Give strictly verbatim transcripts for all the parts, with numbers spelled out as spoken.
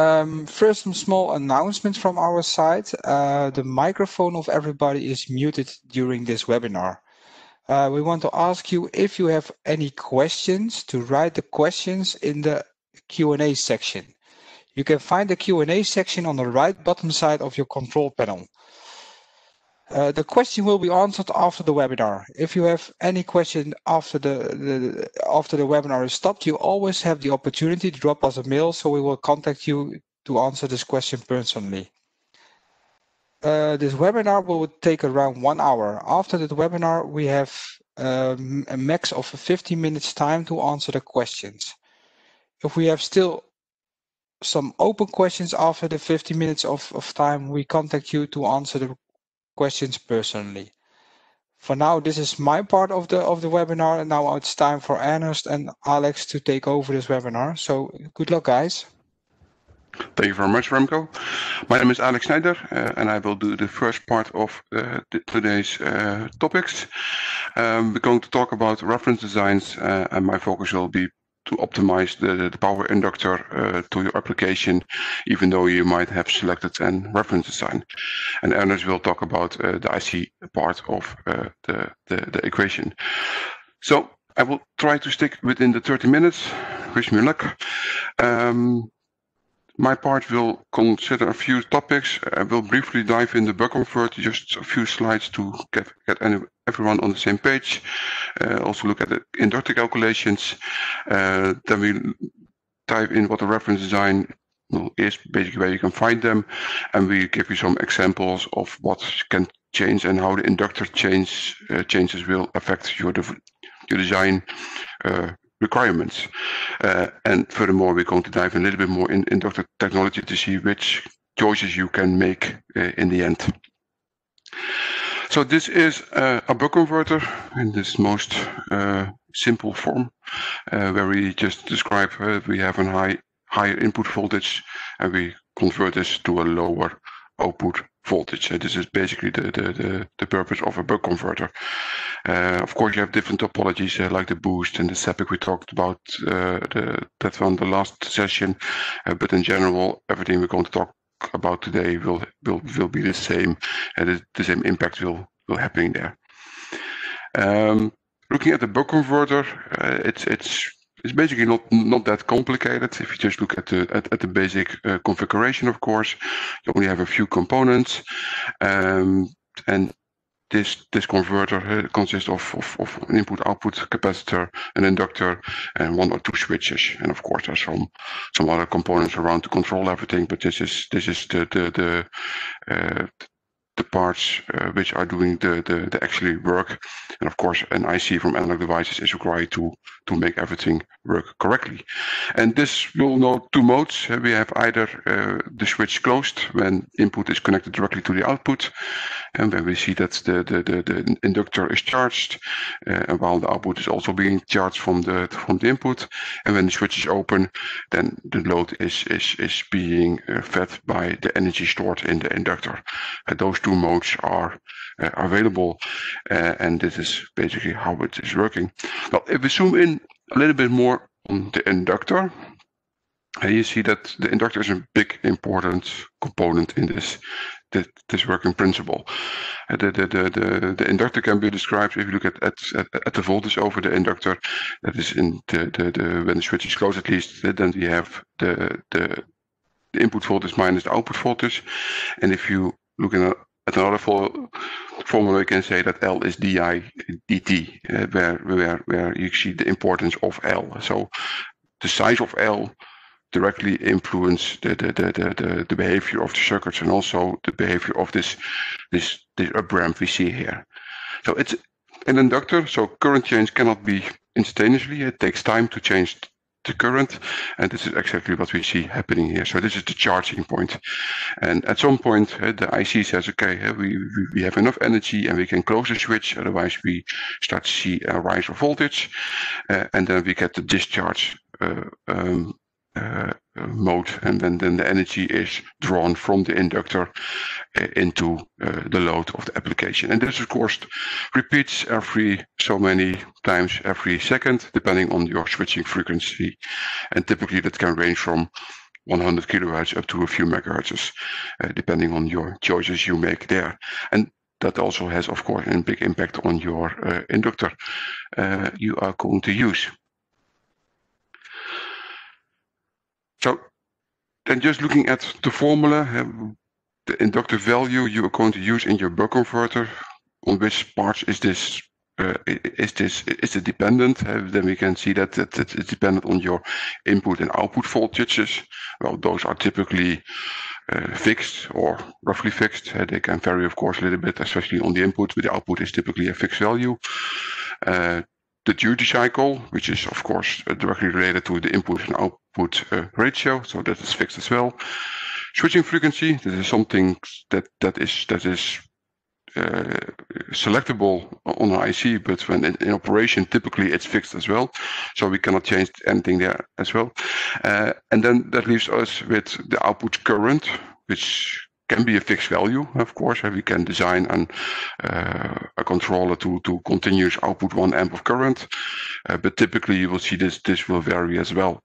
Um, first, some small announcements from our side. Uh, the microphone of everybody is muted during this webinar. Uh, we want to ask you if you have any questions to write the questions in the Q and A section. You can find the Q and A section on the right bottom side of your control panel. Uh, the question will be answered after the webinar. If you have any question after the, the after the webinar is stopped, you always have the opportunity to drop us a mail, so we will contact you to answer this question personally. Uh, this webinar will take around one hour. After the webinar, we have um, a max of fifteen minutes time to answer the questions. If we have still some open questions after the fifteen minutes of, of time, we contact you to answer the questions personally. For now, this is my part of the of the webinar, and now it's time for Ernest and Alex to take over this webinar. So good luck, guys. Thank you very much, Remco. My name is Alex Schneider, uh, and I will do the first part of uh, the, today's uh, topics. Um, we're going to talk about reference designs, uh, and my focus will be to optimize the, the power inductor uh, to your application, even though you might have selected a reference design. And Ernest will talk about uh, the I C part of uh, the, the, the equation. So I will try to stick within the thirty minutes. Wish me luck. Um, My part will consider a few topics. I will briefly dive in the buck converter, just a few slides to get, get any, everyone on the same page. Uh, also look at the inductor calculations. Uh, then we dive in what the reference design is, basically where you can find them. And we give you some examples of what can change and how the inductor change, uh, changes will affect your, your design uh, requirements. Uh, and furthermore, we're going to dive a little bit more in inductor technology to see which choices you can make uh, in the end. So this is uh, a buck converter in this most uh, simple form, uh, where we just describe uh, we have a high higher input voltage and we convert this to a lower output voltage. So this is basically the, the, the, the purpose of a buck converter. Uh, of course, you have different topologies uh, like the boost and the S E P I C. We talked about uh, the, that one the last session, uh, but in general, everything we're going to talk about today will will will be the same, and the, the same impact will will happen there. Um, looking at the buck converter, uh, it's it's It's basically not not that complicated. If you just look at the at, at the basic uh, configuration, of course, you only have a few components, um, and this this converter uh, consists of, of of an input-output capacitor, an inductor, and one or two switches. And of course, there's some some other components around to control everything. But this is this is the the the uh, the parts uh, which are doing the, the the actually work, and of course an I C from Analog Devices is required to to make everything work correctly. And this will know two modes. Uh, we have either uh, the switch closed when input is connected directly to the output, and when we see that the the the, the inductor is charged, uh, and while the output is also being charged from the from the input, and when the switch is open, then the load is is is being uh, fed by the energy stored in the inductor. Uh, those two modes are uh, available, uh, and this is basically how it is working. Well, if we zoom in a little bit more on the inductor, uh, you see that the inductor is a big important component in this this, this working principle. Uh, the, the, the, the, the inductor can be described, if you look at, at, at the voltage over the inductor, that is in the, the, the when the switch is closed at least, then we have the, the, the input voltage minus the output voltage. And if you look in a At another formula, you can say that L is di dt, uh, where, where, where you see the importance of L. So the size of L directly influence the, the, the, the, the behavior of the circuits and also the behavior of this, this, this up ramp we see here. So it's an inductor, so current change cannot be instantaneously. It takes time to change the current, and this is exactly what we see happening here. So this is the charging point, and at some point uh, the I C says, okay, uh, we, we we have enough energy and we can close the switch, otherwise we start to see a rise of voltage, uh, and then we get the discharge uh, um, uh, mode, and then, then the energy is drawn from the inductor uh, into uh, the load of the application. And this, of course, repeats every so many times every second, depending on your switching frequency. And typically that can range from one hundred kilohertz up to a few megahertz, uh, depending on your choices you make there. And that also has, of course, a big impact on your uh, inductor uh, you are going to use. So then just looking at the formula, uh, the inductor value you are going to use in your buck converter, on which parts is this uh, is this is it dependent? Uh, then we can see that, that, that it's dependent on your input and output voltages. Well, those are typically uh, fixed or roughly fixed. Uh, they can vary, of course, a little bit, especially on the input, but the output is typically a fixed value. Uh, the duty cycle, which is, of course, uh, directly related to the input and output uh, ratio, so that is fixed as well. Switching frequency, this is something that that is that is uh, selectable on an I C, but when in, in operation, typically it's fixed as well. So we cannot change anything there as well. Uh, and then that leaves us with the output current, which can be a fixed value, of course. We can design an, uh, a controller to, to continuous output one amp of current, uh, but typically you will see this this will vary as well.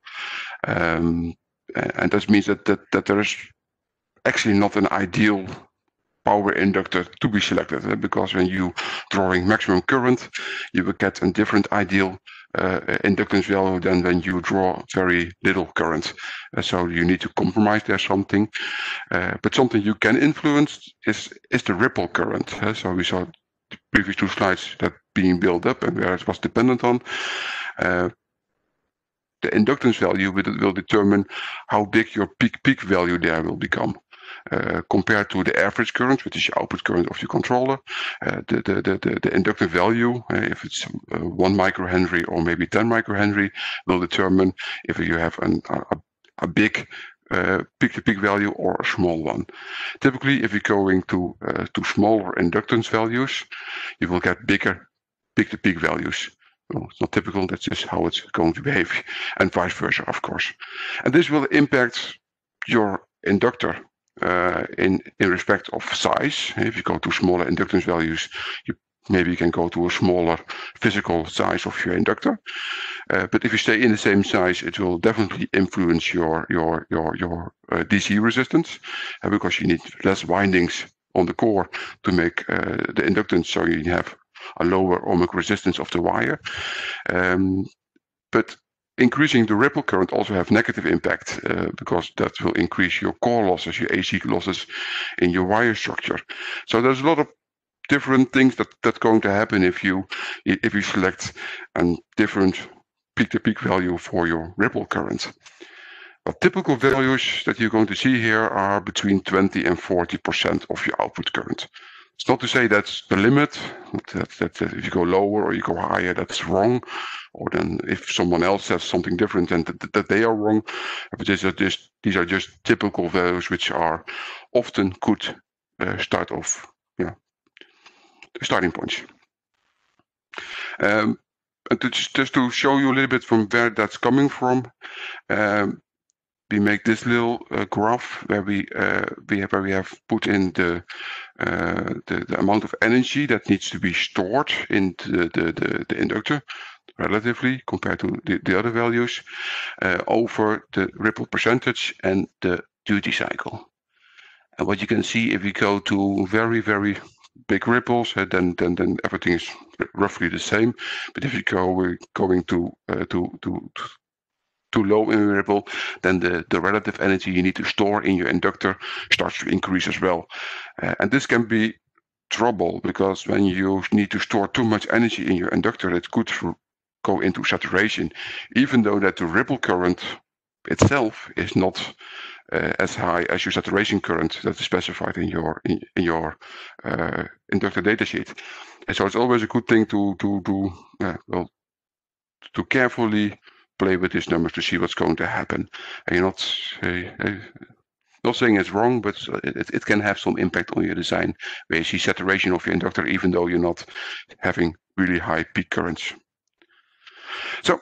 Um, and that means that, that, that there is actually not an ideal power inductor to be selected, because when you drawing maximum current, you will get a different ideal uh, inductance value than when you draw very little current. Uh, so you need to compromise there something. Uh, but something you can influence is is the ripple current. Uh, so we saw the previous two slides that being built up and where it was dependent on. Uh, the inductance value will, will determine how big your peak peak value there will become. Uh, compared to the average current, which is the output current of your controller, uh, the, the, the, the inductive value, uh, if it's uh, one microhenry or maybe ten microhenry, will determine if you have an, a, a big uh, peak-to-peak value or a small one. Typically, if you're going to, uh, to smaller inductance values, you will get bigger peak-to-peak values. Well, it's not typical, that's just how it's going to behave, and vice versa, of course. And this will impact your inductor Uh, in in respect of size. If you go to smaller inductance values, you maybe you can go to a smaller physical size of your inductor. Uh, but if you stay in the same size, it will definitely influence your your your your uh, D C resistance, uh, because you need less windings on the core to make uh, the inductance, so you have a lower ohmic resistance of the wire. Um, but increasing the ripple current also have negative impact, uh, because that will increase your core losses, your A C losses in your wire structure. So there's a lot of different things that that's going to happen if you if you select a different peak-to-peak value for your ripple current. But typical values that you're going to see here are between twenty and forty percent of your output current. It's not to say that's the limit, that, that, that if you go lower or you go higher, that's wrong. Or then if someone else says something different, then that, that they are wrong. But these are just, these are just typical values which are often good uh, start of, yeah, starting points. Um, and to, just to show you a little bit from where that's coming from, um, we make this little uh, graph where we uh, we have where we have put in the, uh, the the amount of energy that needs to be stored in the the, the, the inductor, relatively compared to the, the other values, uh, over the ripple percentage and the duty cycle. And what you can see, if you go to very very big ripples, uh, then then then everything is roughly the same. But if you go we're going to uh, to to too low in a ripple, then the, the relative energy you need to store in your inductor starts to increase as well. Uh, and this can be trouble, because when you need to store too much energy in your inductor, it could go into saturation, even though that the ripple current itself is not uh, as high as your saturation current that is specified in your in, in your uh, inductor datasheet. And so it's always a good thing to to to uh, well to carefully play with these numbers to see what's going to happen. And you're not, uh, uh, not saying it's wrong, but it, it can have some impact on your design, where you see saturation of your inductor, even though you're not having really high peak currents. So,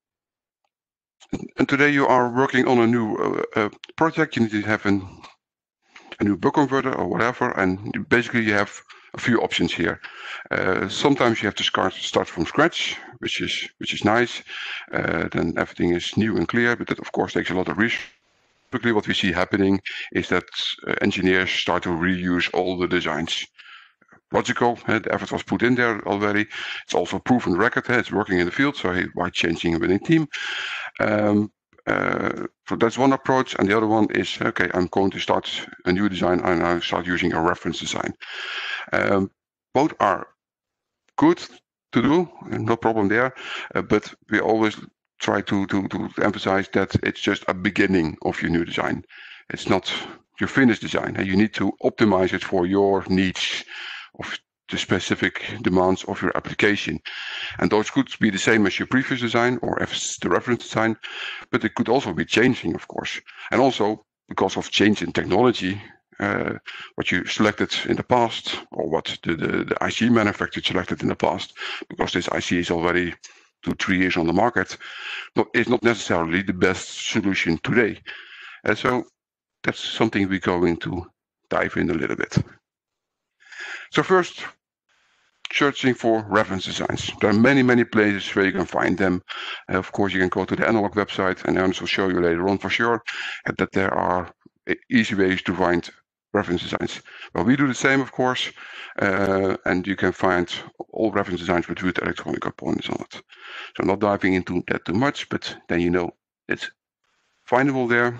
and today you are working on a new uh, uh, project. You need to have an, a new buck converter or whatever, and basically you have a few options here. Uh, sometimes you have to start start from scratch, which is which is nice. Uh, then everything is new and clear, but that of course takes a lot of research. typically what we see happening is that uh, engineers start to reuse all the designs. Logical, uh, the effort was put in there already. It's also a proven record. Uh, it's working in the field, so why changing a winning team? Um, uh, so that's one approach, and the other one is, okay, I'm going to start a new design and I start using a reference design. Um, both are good to do, no problem there, uh, but we always try to, to, to emphasize that it's just a beginning of your new design. It's not your finished design. You need to optimize it for your needs of the specific demands of your application. And those could be the same as your previous design or as the reference design, but it could also be changing, of course. And also, because of change in technology, uh, what you selected in the past, or what the, the, the I C manufacturer selected in the past, because this I C is already two, three years on the market, is not necessarily the best solution today. And so that's something we're going to dive in a little bit. So first, searching for reference designs. There are many, many places where you can find them. Uh, of course, you can go to the Analog website, and Ernst will show you later on for sure that there are easy ways to find reference designs. Well, we do the same, of course, uh, and you can find all reference designs with root electronic components on it. So I'm not diving into that too much, but then you know it's findable there.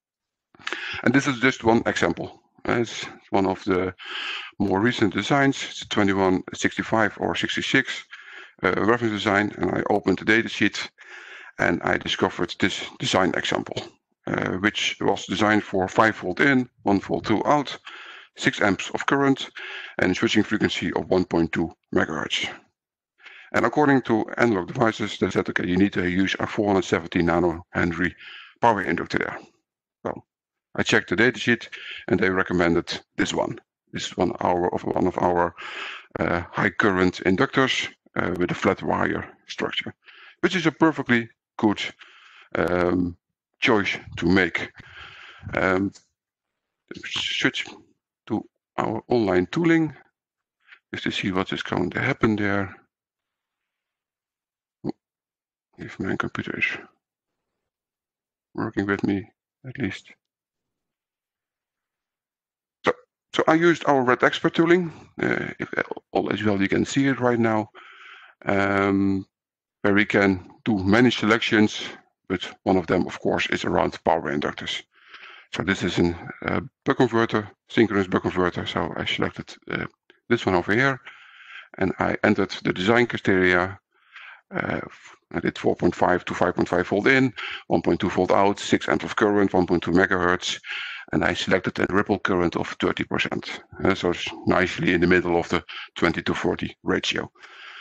And this is just one example. It's one of the more recent designs. It's twenty-one sixty-five or sixty-six uh, reference design, and I opened the datasheet and I discovered this design example, uh, which was designed for five volt in, one volt two out, six amps of current, and switching frequency of one point two megahertz. And according to Analog Devices, they said, okay, you need to use a four hundred seventy nanohenry power inductor there. So I checked the datasheet, and they recommended this one. This is one hour of one of our uh, high current inductors uh, with a flat wire structure, which is a perfectly good um, choice to make. Um, switch to our online tooling just to see what is going to happen there. If my computer is working with me, at least. So, so I used our Red Expert tooling. Uh, if all as well, you can see it right now, um, where we can do many selections, but one of them, of course, is around power inductors. So this is a uh, buck converter, synchronous buck converter. So I selected uh, this one over here, and I entered the design criteria. Uh, I did four point five to five point five volt in, one point two volt out, six amps of current, one point two megahertz, and I selected a ripple current of thirty percent. Uh, so it's nicely in the middle of the twenty to forty ratio.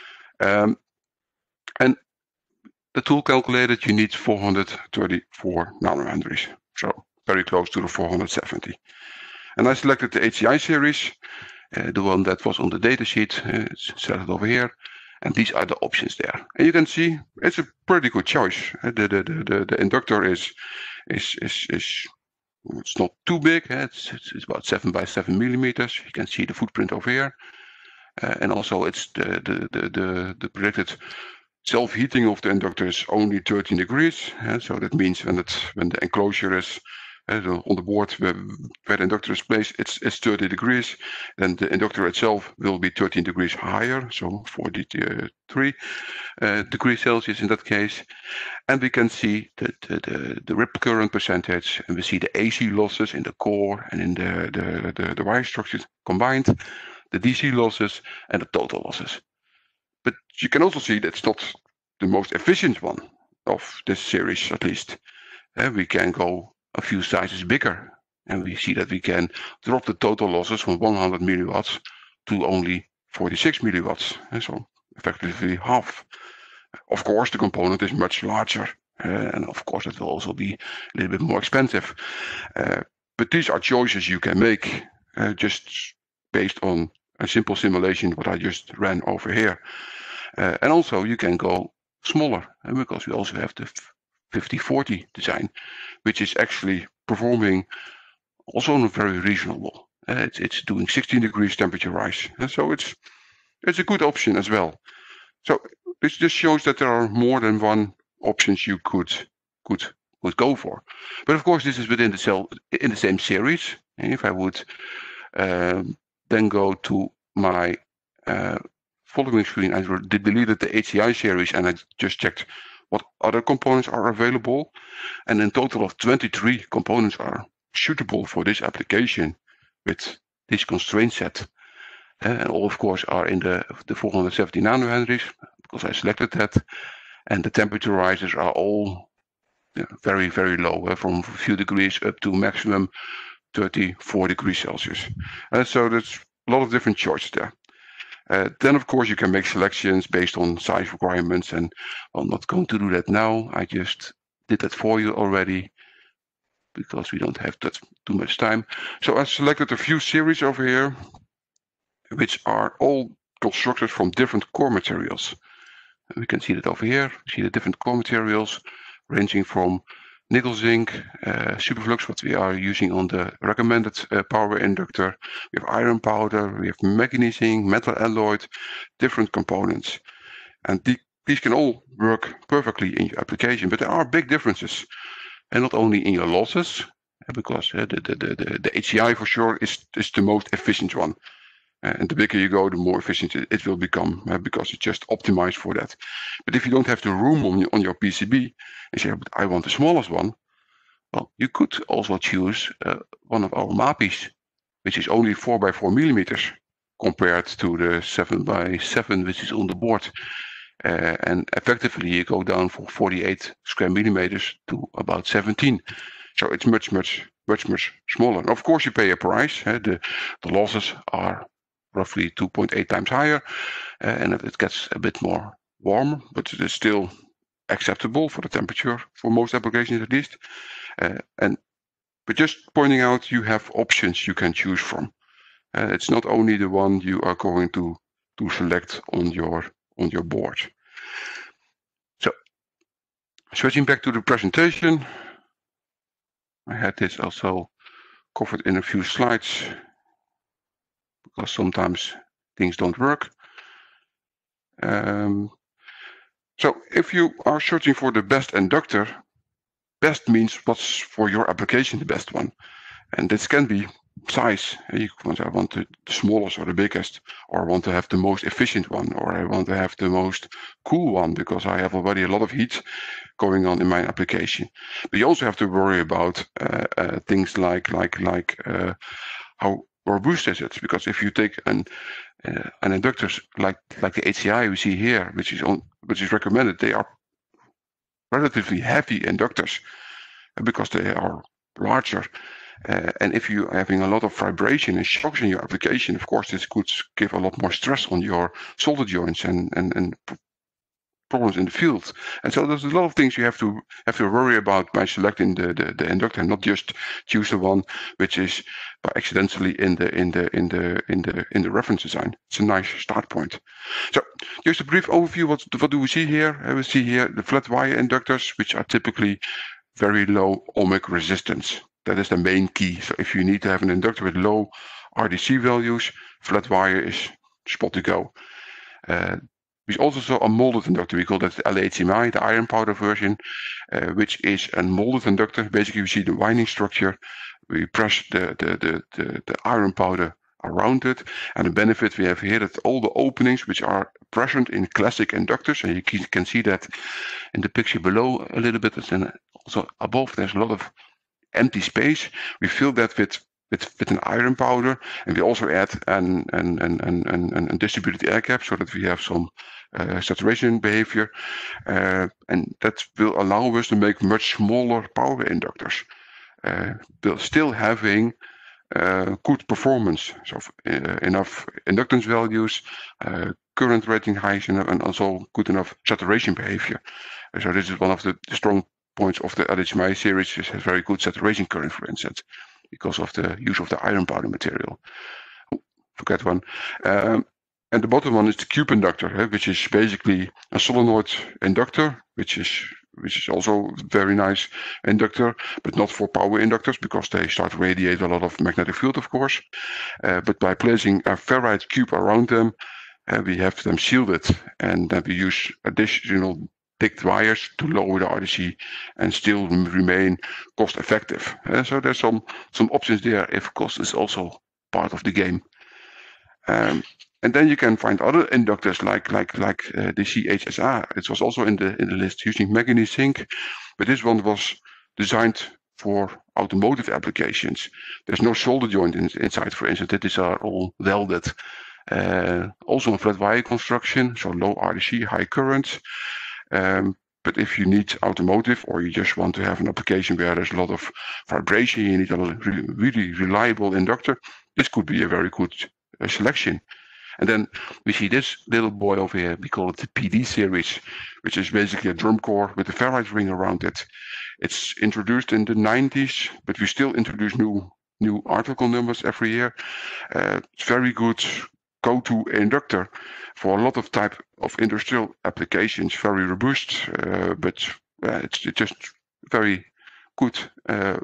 Um, and the tool calculated you need four hundred thirty-four nanohenries, so very close to the four hundred seventy. And I selected the H C I series, uh, the one that was on the datasheet. Uh, it's selected over here. And these are the options there. And you can see it's a pretty good choice. The, the, the, the inductor is, is, is, is it's not too big. It's, it's, it's about seven by seven millimeters. You can see the footprint over here. Uh, and also it's the, the, the, the, the predicted self-heating of the inductor is only thirteen degrees. Uh, so that means when, it, when the enclosure is Uh, on the board where, where the inductor is placed, it's, it's thirty degrees. Then the inductor itself will be thirteen degrees higher, so forty-three uh, degrees Celsius in that case. And we can see the, the, the, the ripple current percentage, and we see the A C losses in the core and in the, the, the, the wire structures combined, the D C losses, and the total losses. But you can also see that's not the most efficient one of this series, at least. Uh, we can go a few sizes bigger, and we see that we can drop the total losses from one hundred milliwatts to only forty-six milliwatts, and so effectively half. Of course, the component is much larger, uh, and of course it will also be a little bit more expensive. Uh, but these are choices you can make uh, just based on a simple simulation, what I just ran over here. Uh, and also you can go smaller, uh, because we also have the fifty forty design, which is actually performing also on a very reasonable. Uh, it's, it's doing sixteen degrees temperature rise, and so it's it's a good option as well. So this just shows that there are more than one options you could could would go for. But of course, this is within the cell in the same series. If I would um, then go to my uh, following screen, I deleted the H C I series and I just checked what other components are available. And in total of twenty-three components are suitable for this application with this constraint set. Uh, and all, of course, are in the, the four hundred seventy nanohenries because I selected that. And the temperature risers are all yeah, very, very low, uh, from a few degrees up to maximum thirty-four degrees Celsius. Uh, so there's a lot of different choices there. Uh, then, of course, you can make selections based on size requirements, and I'm not going to do that now. I just did that for you already because we don't have that too much time. So I selected a few series over here, which are all constructed from different core materials. We can see that over here. See the different core materials ranging from nickel zinc, uh, superflux, what we are using on the recommended uh, power inductor. We have iron powder, we have magnesium, metal alloy, different components. And the, these can all work perfectly in your application, but there are big differences. And not only in your losses, because uh, the, the, the, the H C I for sure is, is the most efficient one. Uh, and the bigger you go, the more efficient it, it will become uh, because it's just optimized for that. But if you don't have the room on your, on your P C B and say, but I want the smallest one, well, you could also choose uh, one of our MAPIs, which is only four by four millimeters compared to the seven by seven, which is on the board. Uh, and effectively, you go down from forty-eight square millimeters to about seventeen. So it's much, much, much, much smaller. And of course, you pay a price. Uh, the, the losses are roughly two point eight times higher, uh, and it gets a bit more warm, but it is still acceptable for the temperature for most applications at least. Uh, and but just pointing out, you have options you can choose from. Uh, it's not only the one you are going to to select on your on your board. So switching back to the presentation, I had this also covered in a few slides because sometimes things don't work. Um, so if you are searching for the best inductor, best means what's for your application the best one. And this can be size. You want, I want the smallest or the biggest, or I want to have the most efficient one, or I want to have the most cool one because I have already a lot of heat going on in my application. But you also have to worry about uh, uh, things like like like uh, how robust is it? Because if you take an uh, an inductor like like the H C I we see here, which is on which is recommended, they are relatively heavy inductors because they are larger. Uh, and if you're having a lot of vibration and shocks in your application, of course, this could give a lot more stress on your solder joints and, and, and problems in the field. And so there's a lot of things you have to have to worry about by selecting the, the, the inductor, and not just choose the one which is by accidentally in the in the in the in the in the reference design. It's a nice start point. So just a brief overview. What what do we see here? Uh, we see here the flat wire inductors, which are typically very low ohmic resistance. That is the main key. So if you need to have an inductor with low R D C values, flat wire is spot to go. Uh, we also saw a molded inductor. We call that the L H M I, the iron powder version, uh, which is a molded inductor. Basically, we see the winding structure. We press the, the, the, the, the iron powder around it. And the benefit we have here that all the openings which are present in classic inductors, and you can see that in the picture below a little bit, and also above, there's a lot of empty space. We fill that with with, with an iron powder, and we also add an an an an, an, an distributed air gap so that we have some uh, saturation behavior, uh, and that will allow us to make much smaller power inductors, uh, but still having uh, good performance, so uh, enough inductance values, uh, current rating highs, and also good enough saturation behavior. So this is one of the strong points of the L H M I series, which has very good saturation current, for instance, because of the use of the iron powder material. Oh, forget one. Um, and the bottom one is the cube inductor, eh, which is basically a solenoid inductor, which is which is also very nice inductor, but not for power inductors because they start to radiate a lot of magnetic field, of course. Uh, but by placing a ferrite cube around them, uh, we have them shielded, and then we use additional thick wires to lower the R D C and still remain cost effective. Uh, so there's some some options there if cost is also part of the game. Um, and then you can find other inductors like like like uh, the C H S A. It was also in the in the list using manganese zinc, but this one was designed for automotive applications. There's no solder joint in, inside, for instance. These are all welded. Uh, also in flat wire construction, so low R D C, high current. Um, but if you need automotive, or you just want to have an application where there's a lot of vibration, you need a really, really reliable inductor, this could be a very good uh, selection. And then we see this little boy over here, we call it the P D series, which is basically a drum core with a ferrite ring around it. It's introduced in the nineties, but we still introduce new new article numbers every year. Uh, it's very good go-to inductor for a lot of type of industrial applications. Very robust, uh, but uh, it's just very good. Uh,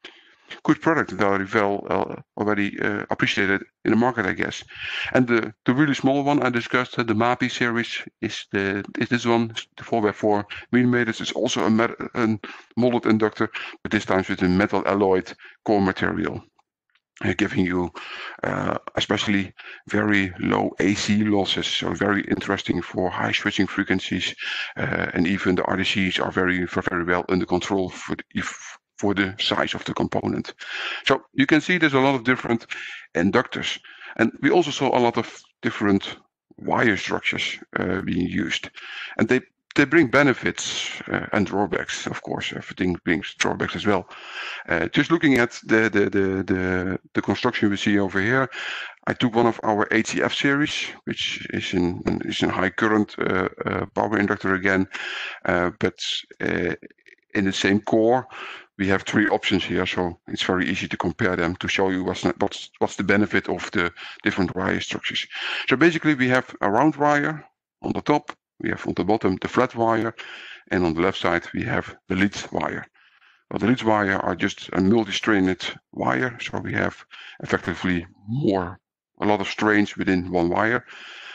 good product, very well uh, already uh, appreciated in the market, I guess. And the, the really small one I discussed, uh, the MAPI series, is the is this one, the four by four millimeters. It's also a, met, a molded inductor, but this time with a metal alloyed core material, uh, giving you uh, especially very low A C losses, so very interesting for high switching frequencies, uh, and even the R D Cs are very very well under control for the, if, for the size of the component. So you can see there's a lot of different inductors. And we also saw a lot of different wire structures uh, being used. And they, they bring benefits uh, and drawbacks, of course. Everything brings drawbacks as well. Uh, just looking at the, the, the, the, the construction we see over here, I took one of our H C F series, which is in, is in high current uh, uh, power inductor again, uh, but uh, in the same core. We have three options here, so it's very easy to compare them to show you what's, what's, what's the benefit of the different wire structures. So basically we have a round wire on the top, we have on the bottom the flat wire, and on the left side we have the lead wire. Well, the lead wire are just a multi-strained wire, so we have effectively more, a lot of strains within one wire,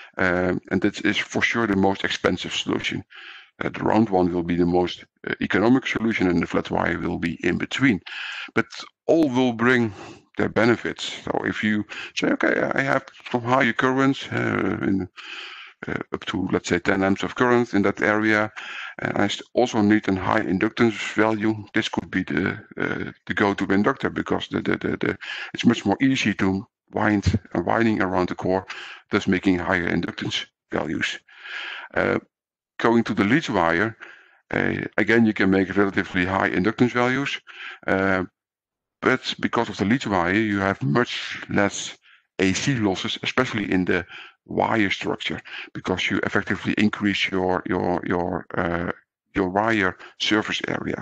um, and that is for sure the most expensive solution. Uh, the round one will be the most uh, economic solution, and the flat wire will be in between. But all will bring their benefits. So if you say, okay, I have some higher currents, uh, in, uh, up to, let's say, ten amps of current in that area, and I also need a high inductance value, this could be the uh, the go-to inductor, because the, the, the, the, it's much more easy to wind and winding around the core, thus making higher inductance values. Uh, Going to the lead wire, uh, again, you can make relatively high inductance values, uh, but because of the lead wire, you have much less A C losses, especially in the wire structure, because you effectively increase your your your uh, your wire surface area.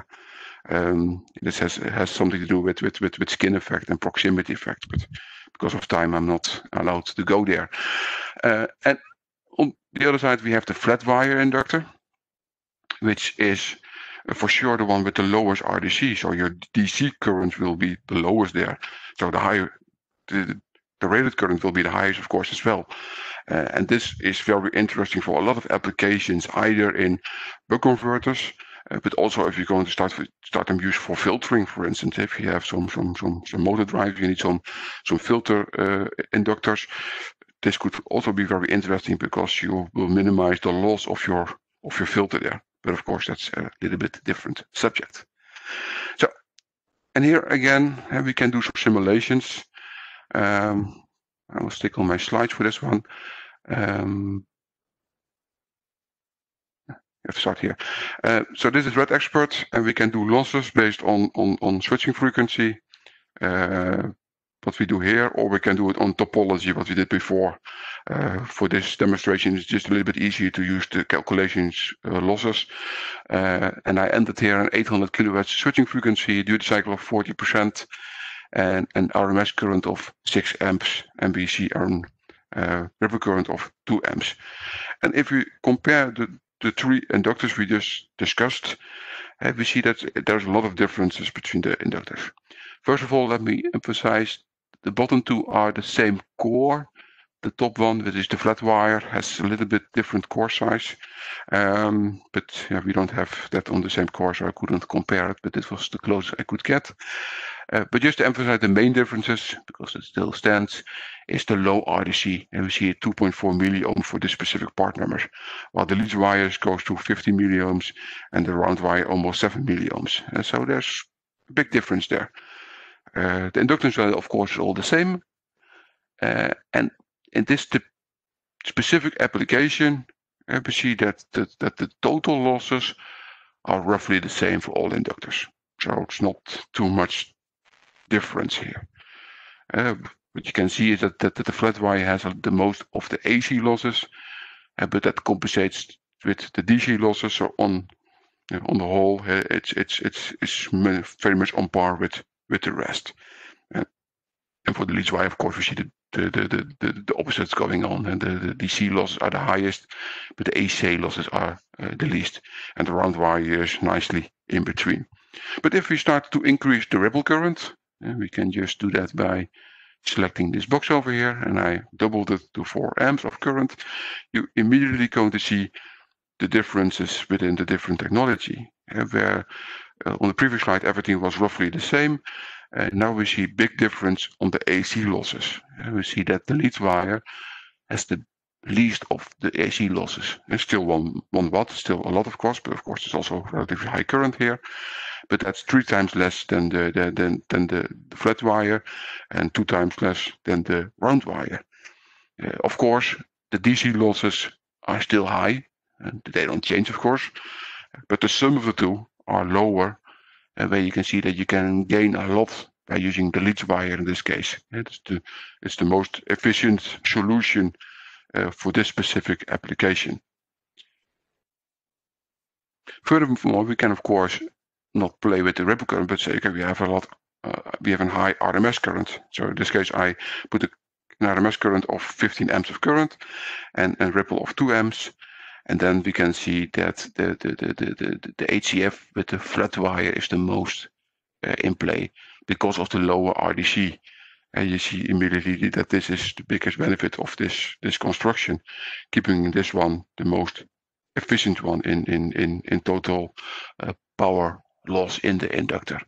Um, this has has something to do with, with with with skin effect and proximity effect, but because of time, I'm not allowed to go there. Uh, and on the other side, we have the flat wire inductor, which is for sure the one with the lowest R D C. So your D C current will be the lowest there. So the higher, the, the rated current will be the highest, of course, as well. Uh, and this is very interesting for a lot of applications, either in buck converters, uh, but also if you're going to start start them used for filtering, for instance, if you have some some some, some motor drive, you need some some filter uh, inductors. This could also be very interesting because you will minimize the loss of your of your filter there. But of course, that's a little bit different subject. So, and here again, we can do some simulations. Um, I will stick on my slides for this one. Um, Let's start here. Uh, so this is Red Expert, and we can do losses based on on on switching frequency. Uh, what we do here, or we can do it on topology, what we did before. Uh, for this demonstration, it's just a little bit easier to use the calculations uh, losses. Uh, and I ended here an eight hundred kilohertz switching frequency, duty cycle of forty percent, and an R M S current of six amps, and we see an uh, river current of two amps. And if we compare the, the three inductors we just discussed, uh, we see that there's a lot of differences between the inductors. First of all, let me emphasize the bottom two are the same core, the top one, which is the flat wire, has a little bit different core size. Um, but yeah, we don't have that on the same core, so I couldn't compare it, but this was the closest I could get. Uh, but just to emphasize the main differences, because it still stands, is the low R D C, and we see two point four milliohm for this specific part number, while the lead wires goes to fifty milliohms and the round wire almost seven milliohms. And so there's a big difference there. Uh, the inductance value, of course, is all the same. Uh, and in this specific application, uh, we see that, that, that the total losses are roughly the same for all inductors. So it's not too much difference here. Uh, what you can see is that, that, that the flat wire has the most of the A C losses, uh, but that compensates with the D C losses. So on uh, on the whole, uh, it's it's it's it's very much on par with with the rest. Uh, and for the lead wire, of course, we see the the the the, the opposites going on, and the, the D C losses are the highest, but the A C losses are uh, the least, and the round wire is nicely in between. But if we start to increase the ripple current, uh, we can just do that by selecting this box over here, and I doubled it to four amps of current. You immediately going to see the differences within the different technology, uh, where uh, on the previous slide everything was roughly the same. Uh, now we see big difference on the A C losses. Uh, we see that the lead wire has the least of the A C losses. It's still one, one watt, still a lot of course, but of course there's also relatively high current here. But that's three times less than the, the, than, than the, the flat wire and two times less than the round wire. Uh, of course, the D C losses are still high, and they don't change, of course, but the sum of the two are lower, uh, where you can see that you can gain a lot by using the lead wire in this case. It's the, it's the most efficient solution uh, for this specific application. Furthermore, we can, of course, not play with the ripple current, but say, okay, we have a lot, uh, we have a high R M S current. So in this case, I put a, an R M S current of fifteen amps of current and a ripple of two amps. And then we can see that the, the, the, the, the, the H C F with the flat wire is the most uh, in play because of the lower R D C. And you see immediately that this is the biggest benefit of this, this construction, keeping this one the most efficient one in, in, in, in total uh, power loss in the inductor.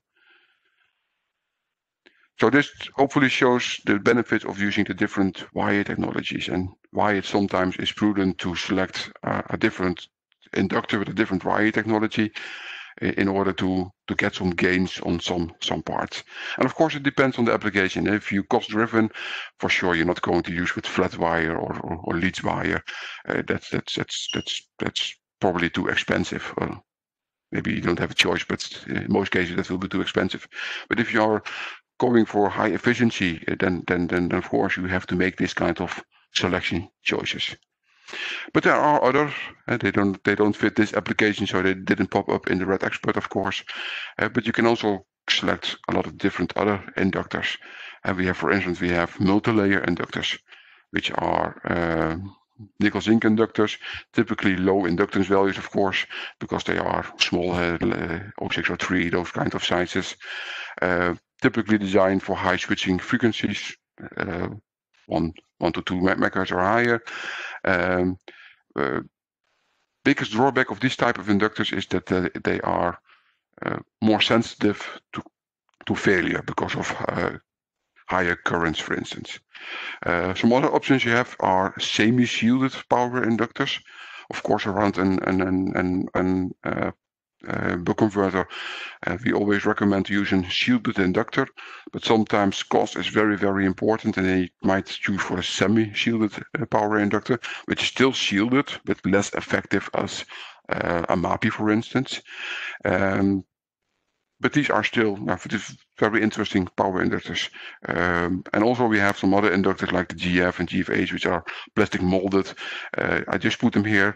So this hopefully shows the benefit of using the different wire technologies and why it sometimes is prudent to select uh, a different inductor with a different wire technology in order to, to get some gains on some, some parts. And of course, it depends on the application. If you're cost-driven, for sure, you're not going to use with flat wire or, or, or lead wire. Uh, that's, that's, that's, that's, that's probably too expensive. Uh, maybe you don't have a choice, but in most cases that will be too expensive. But if you are going for high efficiency, then, then, then, then of course you have to make this kind of selection choices. But there are others. Uh, they don't they don't fit this application, so they didn't pop up in the Red Expert, of course. Uh, but you can also select a lot of different other inductors. And we have, for instance, we have multi-layer inductors, which are uh, nickel zinc inductors, typically low inductance values, of course, because they are small, uh, oh six oh three, those kind of sizes. Uh, typically designed for high switching frequencies, uh, one, one to two megahertz or higher. Um, uh, biggest drawback of this type of inductors is that uh, they are uh, more sensitive to, to failure because of uh, higher currents, for instance. Uh, some other options you have are semi-shielded power inductors. Of course, around an, an, an, an, an uh, uh, buck converter, uh, we always recommend using shielded inductor, but sometimes cost is very, very important, and then you might choose for a semi-shielded uh, power inductor, which is still shielded, but less effective as uh, a MAPI, for instance. Um, but these are still uh, very interesting power inductors. Um, and also we have some other inductors like the G F and G F H, which are plastic molded. Uh, I just put them here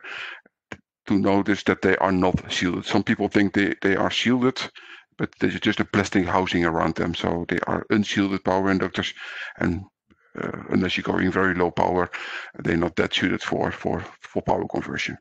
to notice that they are not shielded. Some people think they, they are shielded, but there's just a plastic housing around them. So they are unshielded power inductors. And uh, unless you're going very low power, they're not that suited for, for, for power conversion.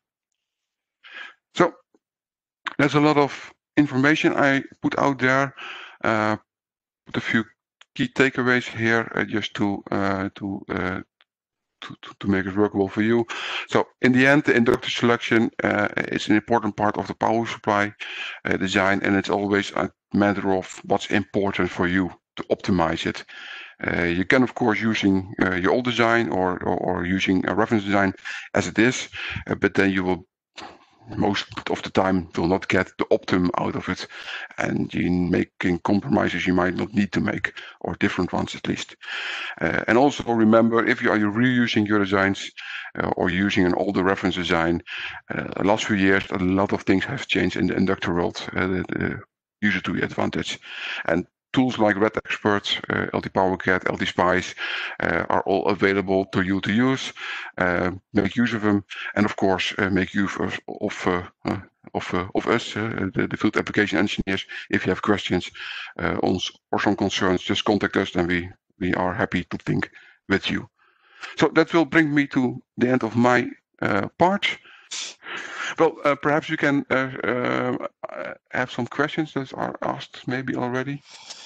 So there's a lot of information I put out there. Uh, put a few key takeaways here uh, just to, uh, to, uh, to to, to make it workable for you. So in the end, the inductor selection uh, is an important part of the power supply uh, design, and it's always a matter of what's important for you to optimize it. Uh, you can, of course, using uh, your old design or, or, or using a reference design as it is, uh, but then you will most of the time will not get the optimum out of it, and you making compromises you might not need to make, or different ones at least. Uh, and also remember, if you are reusing your designs uh, or using an older reference design, uh, the last few years a lot of things have changed in the inductor world, uh, the, the user to your advantage. And tools like RedExpert, uh, L T PowerCat, L T Spice uh, are all available to you to use. Uh, make use of them, and of course, uh, make use of of, uh, uh, of, uh, of us, uh, the, the field application engineers. If you have questions uh, on, or some concerns, just contact us, and we we are happy to think with you. So that will bring me to the end of my uh, part. Well, uh, perhaps you can uh, uh, have some questions that are asked maybe already.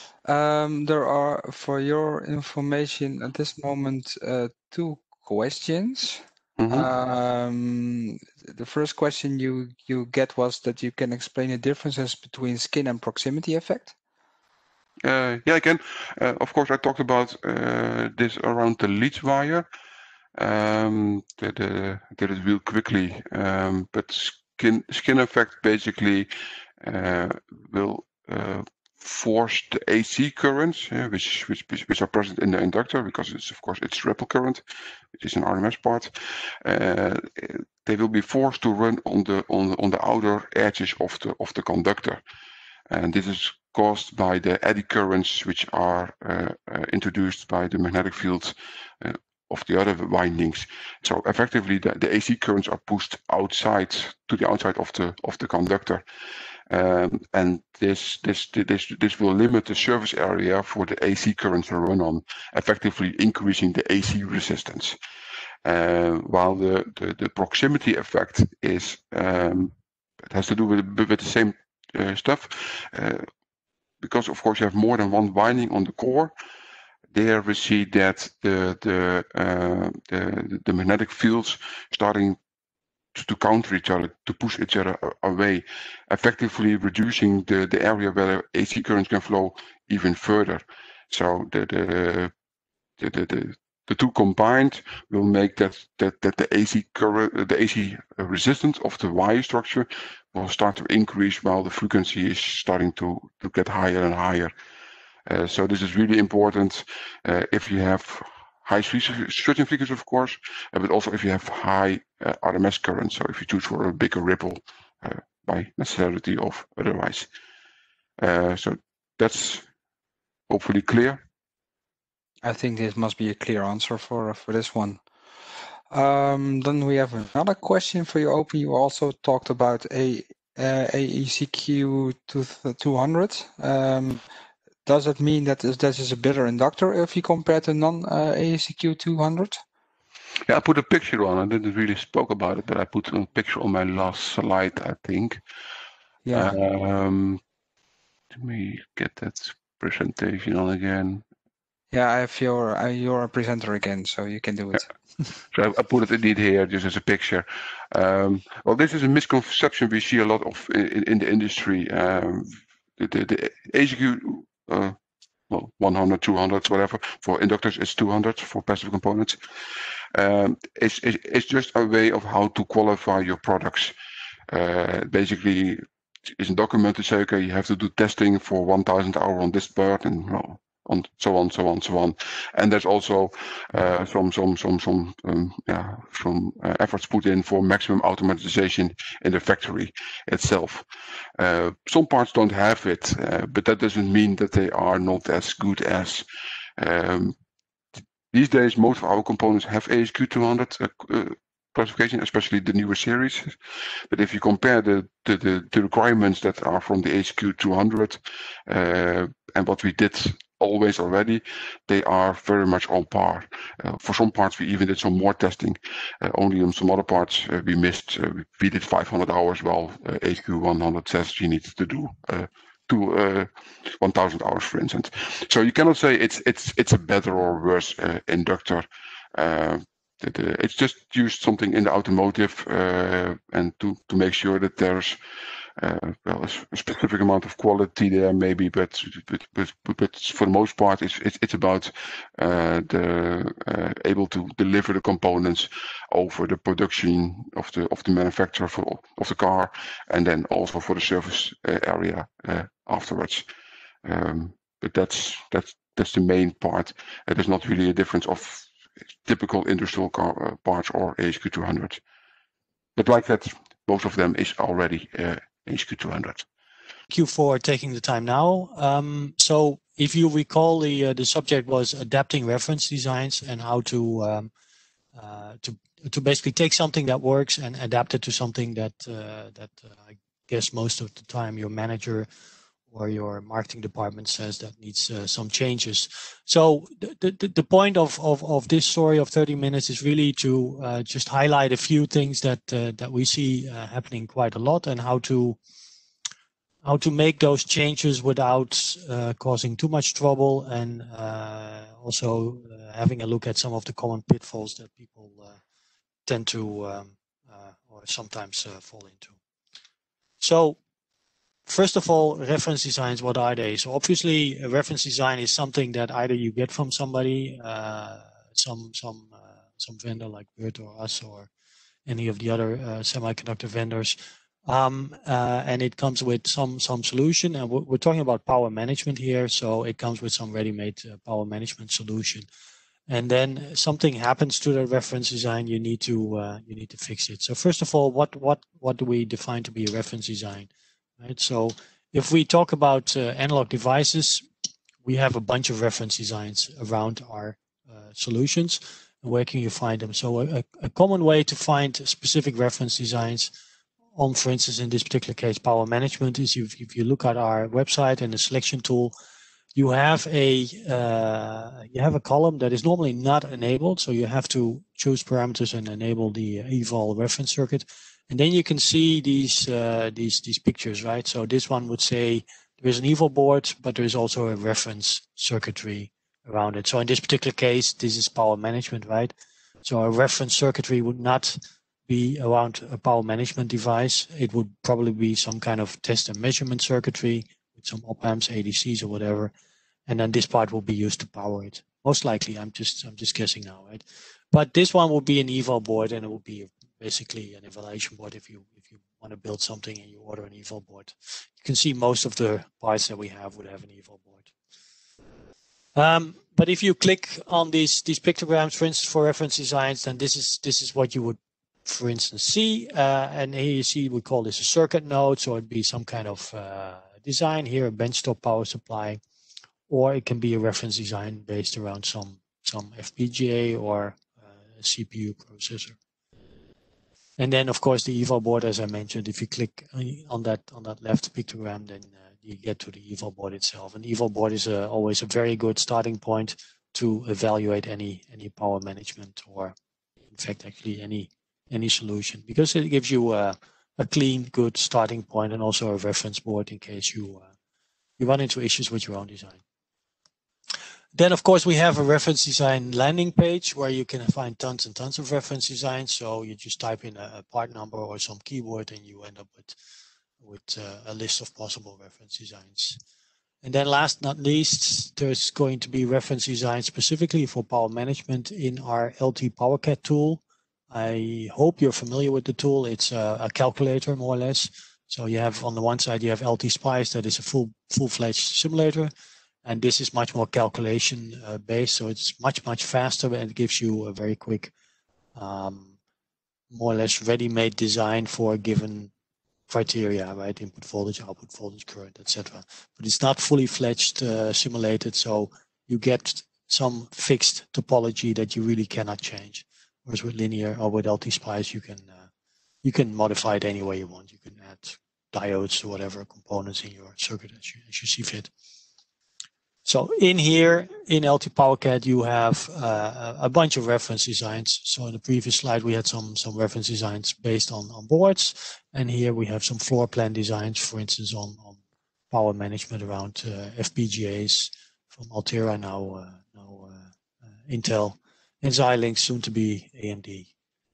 Um, there are, for your information at this moment, uh, two questions. Mm-hmm. Um, the first question you, you get was that you can explain the differences between skin and proximity effect. Uh, yeah, I can. Uh, of course, I talked about uh, this around the leech wire. Um, that, uh, that is real quickly, um, but skin skin effect basically uh, will uh, force the A C currents, uh, which, which which are present in the inductor, because it's of course it's ripple current, which is an R M S part. Uh, they will be forced to run on the on on the outer edges of the of the conductor, and this is caused by the eddy currents which are uh, uh, introduced by the magnetic fields uh, of the other windings. So effectively, the, the A C currents are pushed outside to the outside of the of the conductor, um, and this this this this will limit the surface area for the A C currents to run on, effectively increasing the A C resistance. Uh, while the, the the proximity effect is um, it has to do with with the same uh, stuff, uh, because of course you have more than one winding on the core. There we see that the the uh, the, the magnetic fields starting to, to counter each other, to push each other away, effectively reducing the, the area where A C currents can flow even further. So the the the, the, the The two combined will make that that that the A C current, the A C resistance of the wire structure will start to increase while the frequency is starting to to get higher and higher. Uh, so this is really important uh, if you have high switching frequency, of course, uh, but also if you have high uh, R M S current. So if you choose for a bigger ripple uh, by necessity of otherwise. Uh, so that's hopefully clear. I think this must be a clear answer for for this one. Um, then we have another question for you, Open. You also talked about a uh, A E C Q two hundred. Um, does that mean that this, this is a better inductor if you compare to non-A E C Q two hundred? Yeah, I put a picture on. I didn't really spoke about it, but I put a picture on my last slide, I think. Yeah. Um, let me get that presentation on again. Yeah, I have your uh, you're a presenter again, so you can do it. Yeah. So I put it indeed here just as a picture. Um, well, this is a misconception we see a lot of in, in the industry. Um, the, the, the A E C Q, uh, well, one hundred, two hundred, whatever, for inductors is two hundred for passive components. Um, it's, it's just a way of how to qualify your products. Uh, basically, it's a document to say, okay, you have to do testing for one thousand hours on this part, and well, on so on, so on, so on. And there's also uh, some some some some um, yeah some uh, efforts put in for maximum automatization in the factory itself. Uh, some parts don't have it, uh, but that doesn't mean that they are not as good as. Um, these days, most of our components have A E C Q two hundred uh, uh, classification, especially the newer series. But if you compare the the, the, the requirements that are from the A E C Q two hundred uh, and what we did always already, they are very much on par. Uh, for some parts, we even did some more testing. Uh, only on some other parts, uh, we missed. Uh, we did five hundred hours, while uh, A E C Q one hundred says you need to do uh, to uh, one thousand hours, for instance. So you cannot say it's it's it's a better or worse uh, inductor. Uh, the, the, it's just used something in the automotive uh, and to, to make sure that there's uh, well, a, a specific amount of quality there, maybe, but but but, but for the most part, it's it's, it's about uh, the uh, able to deliver the components over the production of the of the manufacturer for, of the car, and then also for the service uh, area uh, afterwards. Um, but that's that's that's the main part. Uh, there's not really a difference of typical industrial car uh, parts or A H Q two hundred. But like that, most of them is already uh, A H Q two hundred. Thank you for taking the time now. Um, so if you recall, the uh, the subject was adapting reference designs and how to um, uh, to to basically take something that works and adapt it to something that uh, that uh, I guess most of the time your manager or your marketing department says that needs uh, some changes. So the, the, the point of, of, of this story of thirty minutes is really to uh, just highlight a few things that uh, that we see uh, happening quite a lot, and how to how to make those changes without uh, causing too much trouble, and uh, also uh, having a look at some of the common pitfalls that people uh, tend to um, uh, or sometimes uh, fall into. So first of all, reference designs, what are they? So obviously a reference design is something that either you get from somebody, uh, some some uh, some vendor like Bird or us or any of the other uh, semiconductor vendors. Um, uh, and it comes with some some solution, and we're, we're talking about power management here, so it comes with some ready-made uh, power management solution. And then something happens to the reference design, you need to uh, you need to fix it. So first of all, what what what do we define to be a reference design? Right. So if we talk about uh, analog devices, we have a bunch of reference designs around our uh, solutions. And where can you find them? So a, a common way to find specific reference designs on, for instance, in this particular case, power management, is if, if you look at our website and the selection tool, you have a uh, you have a column that is normally not enabled. So you have to choose parameters and enable the eval reference circuit. And then you can see these uh, these these pictures, right? So this one would say there is an eval board, but there is also a reference circuitry around it. So in this particular case, this is power management, right? So a reference circuitry would not be around a power management device. It would probably be some kind of test and measurement circuitry with some op amps, A D Cs, or whatever. And then this part will be used to power it. Most likely, I'm just I'm just guessing now, right? But this one will be an eval board, and it will be basically an evaluation board if you if you want to build something and you order an eval board. You can see most of the parts that we have would have an eval board. Um, but if you click on these these pictograms, for instance, for reference designs, then this is this is what you would, for instance, see. Uh, and here you see we call this a circuit node, so it'd be some kind of uh, design here, a benchtop power supply, or it can be a reference design based around some some F P G A or uh, a C P U processor. And then, of course, the eval board, as I mentioned, if you click on that on that left pictogram, then uh, you get to the eval board itself. And eval board is a, always a very good starting point to evaluate any any power management, or in fact, actually any any solution, because it gives you a, a clean, good starting point, and also a reference board in case you uh, you run into issues with your own design. Then, of course, we have a reference design landing page where you can find tons and tons of reference designs. So you just type in a, a part number or some keyword, and you end up with, with uh, a list of possible reference designs. And then last but not least, there's going to be reference designs specifically for power management in our L T PowerCAD tool. I hope you're familiar with the tool. It's a, a calculator, more or less. So you have, on the one side, you have L T Spice, that is a full, full-fledged simulator. And this is much more calculation uh, based, so it's much, much faster, and it gives you a very quick, um, more or less ready-made design for a given criteria, right? Input voltage, output voltage, current, et cetera. But it's not fully fledged uh, simulated, so you get some fixed topology that you really cannot change. Whereas with linear or with L T Spice, you can uh, you can modify it any way you want. You can add diodes or whatever components in your circuit as you, as you see fit. So in here, in L T PowerCAD, you have uh, a bunch of reference designs. So in the previous slide, we had some, some reference designs based on, on boards. And here we have some floor plan designs, for instance, on, on power management around uh, F P G As from Altera, now, uh, now uh, uh, Intel. and Xilinx, soon to be A M D.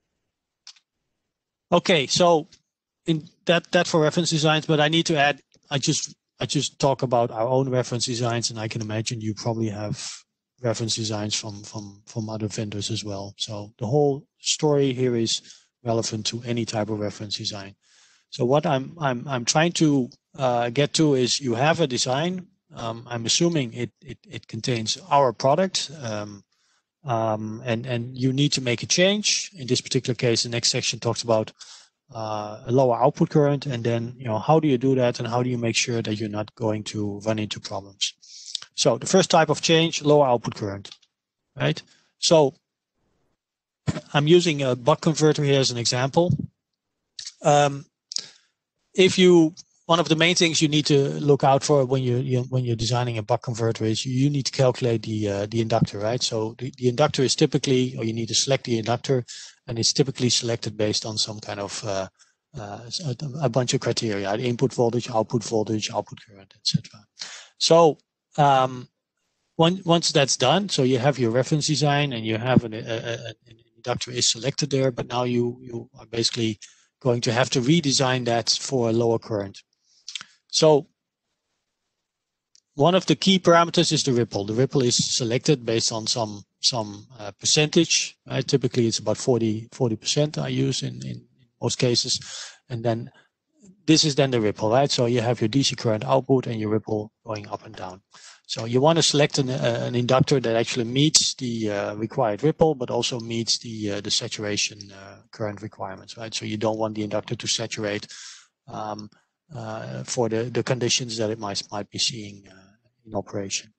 Okay, so in that that for reference designs, but I need to add, I just I just talk about our own reference designs, and I can imagine you probably have reference designs from from from other vendors as well. So the whole story here is relevant to any type of reference design. So what I'm I'm I'm trying to uh, get to is you have a design. Um, I'm assuming it, it it contains our product, um, um, and and you need to make a change. In this particular case, the next section talks about uh, a lower output current, and then you know how do you do that, and how do you make sure that you're not going to run into problems. So the first type of change, lower output current, right? So I'm using a buck converter here as an example. Um, if you, one of the main things you need to look out for when you, you when you're designing a buck converter is you, you need to calculate the uh, the inductor, right? So the, the inductor is typically, or you need to select the inductor, and it's typically selected based on some kind of uh, uh, a, a bunch of criteria: input voltage, output voltage, output current, et cetera. So um, One, once that's done, so you have your reference design and you have an, a, a, an inductor is selected there, but now you, you are basically going to have to redesign that for a lower current. So one of the key parameters is the ripple. The ripple is selected based on some some uh, percentage. Right? Typically, it's about forty percent I use in, in most cases. And then this is then the ripple, right? So you have your D C current output and your ripple going up and down. So you want to select an, uh, an inductor that actually meets the uh, required ripple, but also meets the uh, the saturation uh, current requirements, right? So you don't want the inductor to saturate um, uh, for the, the conditions that it might, might be seeing uh, in operation.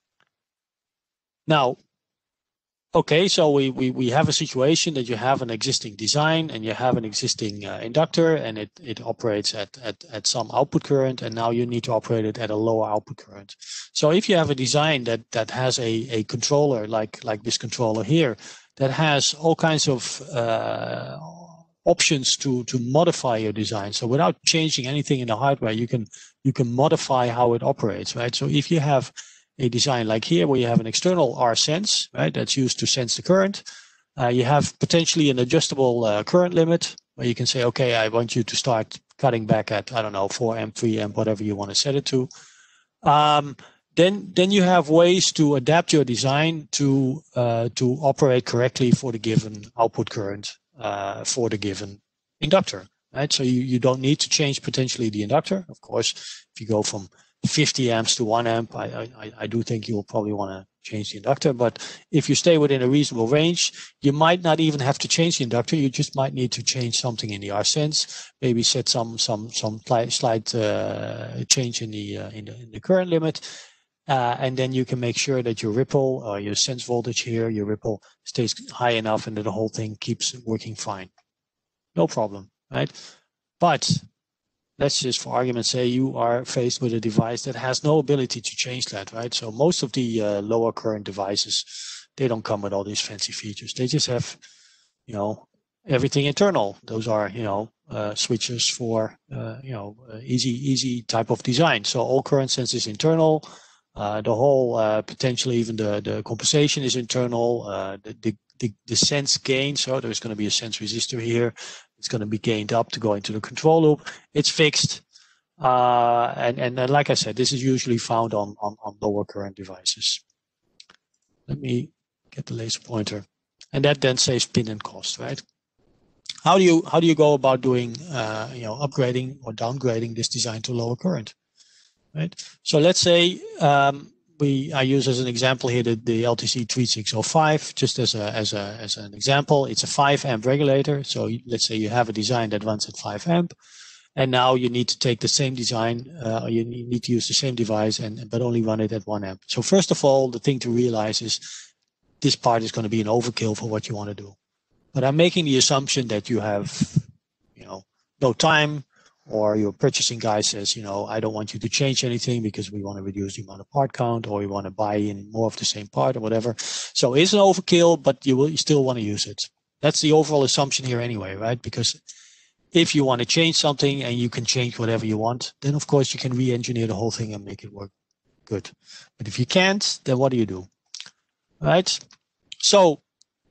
Now, okay, so we, we, we have a situation that you have an existing design and you have an existing uh, inductor, and it, it operates at, at, at some output current, and now you need to operate it at a lower output current. So if you have a design that, that has a, a controller like, like this controller here, that has all kinds of uh, options to, to modify your design. So without changing anything in the hardware, you can, you can modify how it operates, right? So if you have a design like here where you have an external R sense, right, that's used to sense the current. Uh, you have potentially an adjustable uh, current limit where you can say, okay, I want you to start cutting back at, I don't know, four amp, three amp, whatever you want to set it to. Um, then, then you have ways to adapt your design to, uh, to operate correctly for the given output current uh, for the given inductor, right? So you, you don't need to change potentially the inductor. Of course, if you go from fifty amps to one amp, I, I, I do think you'll probably want to change the inductor. But if you stay within a reasonable range, you might not even have to change the inductor. You just might need to change something in the R sense, maybe set some some some slight uh, change in the, uh, in the in the current limit, uh, and then you can make sure that your ripple or your sense voltage here, your ripple stays high enough, and that the whole thing keeps working fine. No problem, right? But let's just, for argument's sake, you are faced with a device that has no ability to change that, right? So most of the uh, lower current devices, they don't come with all these fancy features. They just have, you know, everything internal. Those are, you know, uh, switches for, uh, you know, uh, easy, easy type of design. So all current sense is internal. Uh, the whole, uh, potentially even the, the compensation is internal. Uh, the, the, the, the sense gain, so there's going to be a sense resistor here. It's going to be gained up to go into the control loop. It's fixed. Uh, and, and, and like I said, this is usually found on, on, on lower current devices. Let me get the laser pointer. And that then saves pin and cost, right? How do you, how do you go about doing, uh, you know, upgrading or downgrading this design to lower current, right? So let's say, um, we, I use as an example here the, the L T C thirty-six oh five, just as a, as a, as an example. It's a five amp regulator. So let's say you have a design that runs at five amp, and now you need to take the same design, uh, or you need to use the same device and, but only run it at one amp. So first of all, the thing to realize is this part is going to be an overkill for what you want to do. But I'm making the assumption that you have, you know, no time, or your purchasing guy says, you know, I don't want you to change anything because we want to reduce the amount of part count, or we want to buy in more of the same part or whatever. So it's an overkill, but you will you still want to use it. That's the overall assumption here anyway, right? Because if you want to change something and you can change whatever you want, then of course you can re-engineer the whole thing and make it work good. But if you can't, then what do you do? Right? So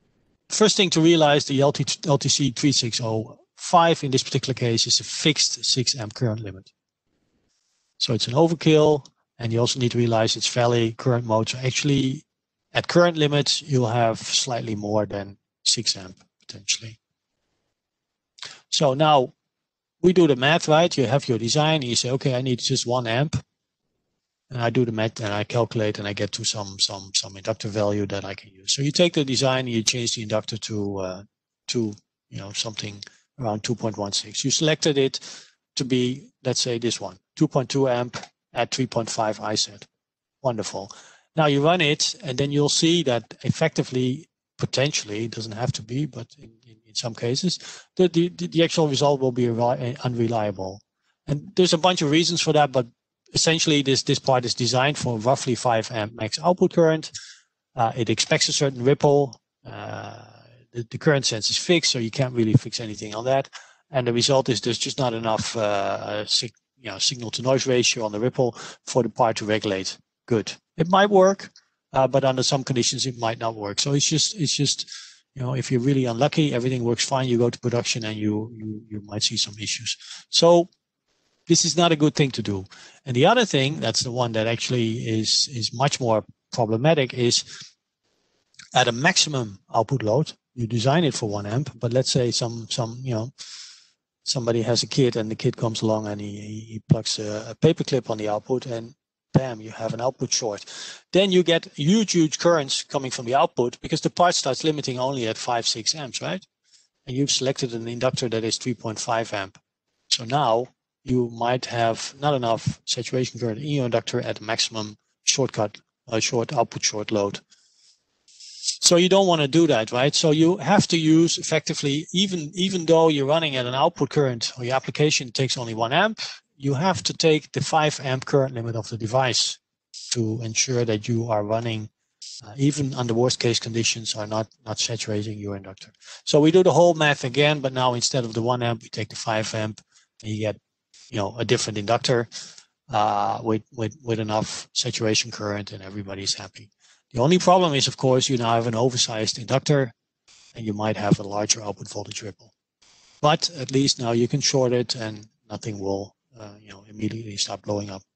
first thing to realize, the L T C three six zero five in this particular case is a fixed six amp current limit. So it's an overkill, and you also need to realize it's fairly current mode. So actually, at current limits, you'll have slightly more than six amp potentially. So now we do the math, right? You have your design, and you say, okay, I need just one amp. And I do the math and I calculate and I get to some some some inductor value that I can use. So you take the design and you change the inductor to uh, to you know something around two point one six. You selected it to be, let's say, this one, two point two amp at three point five I S A T. Wonderful. Now you run it, and then you'll see that effectively, potentially, it doesn't have to be, but in, in, in some cases, the, the the actual result will be unreliable. And there's a bunch of reasons for that, but essentially, this, this part is designed for roughly five amp max output current. Uh, it expects a certain ripple. Uh, the, the current sense is fixed, so you can't really fix anything on that. And the result is there's just not enough uh, sig you know, signal to noise ratio on the ripple for the part to regulate. Good. It might work, uh, but under some conditions it might not work. So it's just, it's just, you know, if you're really unlucky, everything works fine. You go to production and you you you might see some issues. So this is not a good thing to do. And the other thing, that's the one that actually is, is much more problematic, is at a maximum output load, you design it for one amp, but let's say some, some you know, somebody has a kid and the kid comes along and he, he plugs a, a paperclip on the output and bam, you have an output short. Then you get huge, huge currents coming from the output because the part starts limiting only at five, six amps, right? And you've selected an inductor that is three point five amp. So now, you might have not enough saturation current in your inductor at maximum shortcut, uh, short output short load. So you don't want to do that, right? So you have to use effectively, even, even though you're running at an output current or your application takes only one amp, you have to take the five amp current limit of the device to ensure that you are running, uh, even under worst case conditions, are not, not saturating your inductor. So we do the whole math again, but now instead of the one amp, we take the five amp and you get you know, a different inductor uh, with, with, with enough saturation current and everybody's happy. The only problem is, of course, you now have an oversized inductor and you might have a larger output voltage ripple. But at least now you can short it and nothing will, uh, you know, immediately start blowing up.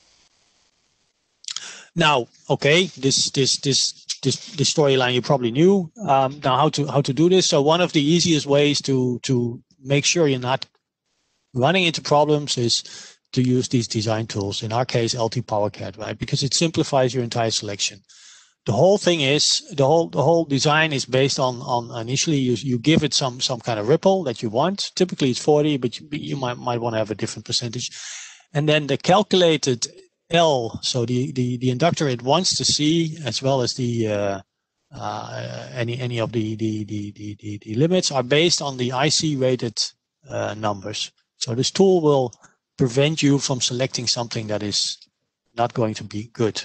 Now, okay, this, this, this, this, this storyline you probably knew. Um, now how to, how to do this. So one of the easiest ways to, to make sure you're not running into problems is to use these design tools, in our case L T PowerCAD, right? Because it simplifies your entire selection. The whole thing is, the whole the whole design is based on, on initially you, you give it some some kind of ripple that you want. Typically it's forty, but you, you might, might want to have a different percentage. And then the calculated L, so the, the, the inductor it wants to see, as well as the uh, uh, any any of the, the, the, the, the, the limits are based on the I C rated uh, numbers. So this tool will prevent you from selecting something that is not going to be good.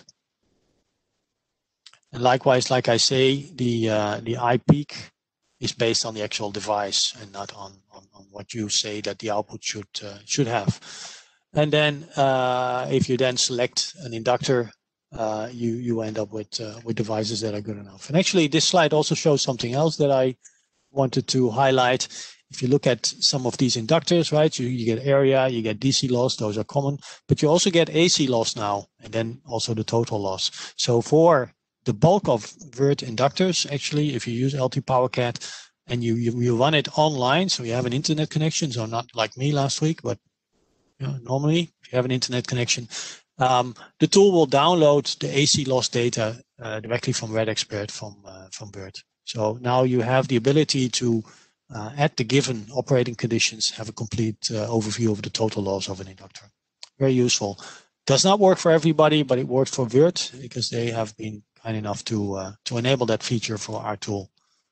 And likewise, like I say, the uh, the I peak is based on the actual device and not on, on, on what you say that the output should uh, should have. And then uh, if you then select an inductor, uh, you you end up with uh, with devices that are good enough. And actually, this slide also shows something else that I wanted to highlight. If you look at some of these inductors, right, you, you get area, you get D C loss, those are common, but you also get A C loss now, and then also the total loss. So for the bulk of Vert inductors, actually, if you use L T PowerCAD and you, you, you run it online, so you have an internet connection, so not like me last week, but you know, normally if you have an internet connection, um, the tool will download the A C loss data uh, directly from RedExpert from, uh, from Vert. So now you have the ability to Uh, at the given operating conditions, have a complete uh, overview of the total loss of an inductor. Very useful. Does not work for everybody, but it works for Vert because they have been kind enough to uh, to enable that feature for our tool.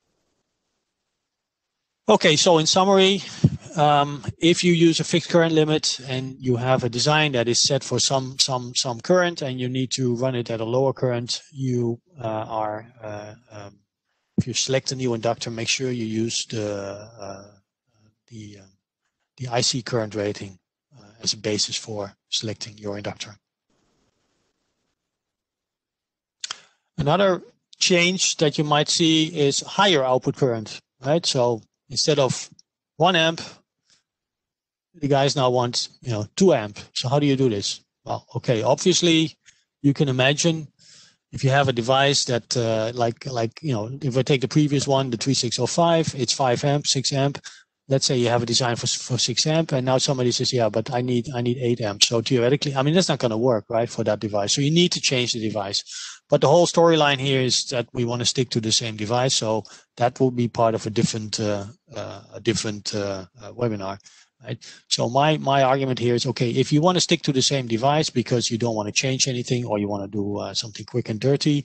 Okay, so in summary, um, if you use a fixed current limit and you have a design that is set for some some some current and you need to run it at a lower current, you uh, are uh, um, if you select a new inductor, make sure you use the uh, the um, the I C current rating uh, as a basis for selecting your inductor. Another change that you might see is higher output current, right? So instead of one amp, the guys now want, you know, two amp. So how do you do this? Well, okay, obviously you can imagine if you have a device that uh, like, like, you know, if I take the previous one, the three six zero five, it's five amp, six amp. Let's say you have a design for, for six amp, and now somebody says, yeah, but I need, I need eight amp. So theoretically, I mean, that's not going to work, right, for that device. So you need to change the device. But the whole storyline here is that we want to stick to the same device. So that will be part of a different, uh, uh, a different uh, uh, webinar, right? So my, my argument here is, okay, if you want to stick to the same device because you don't want to change anything, or you want to do uh, something quick and dirty,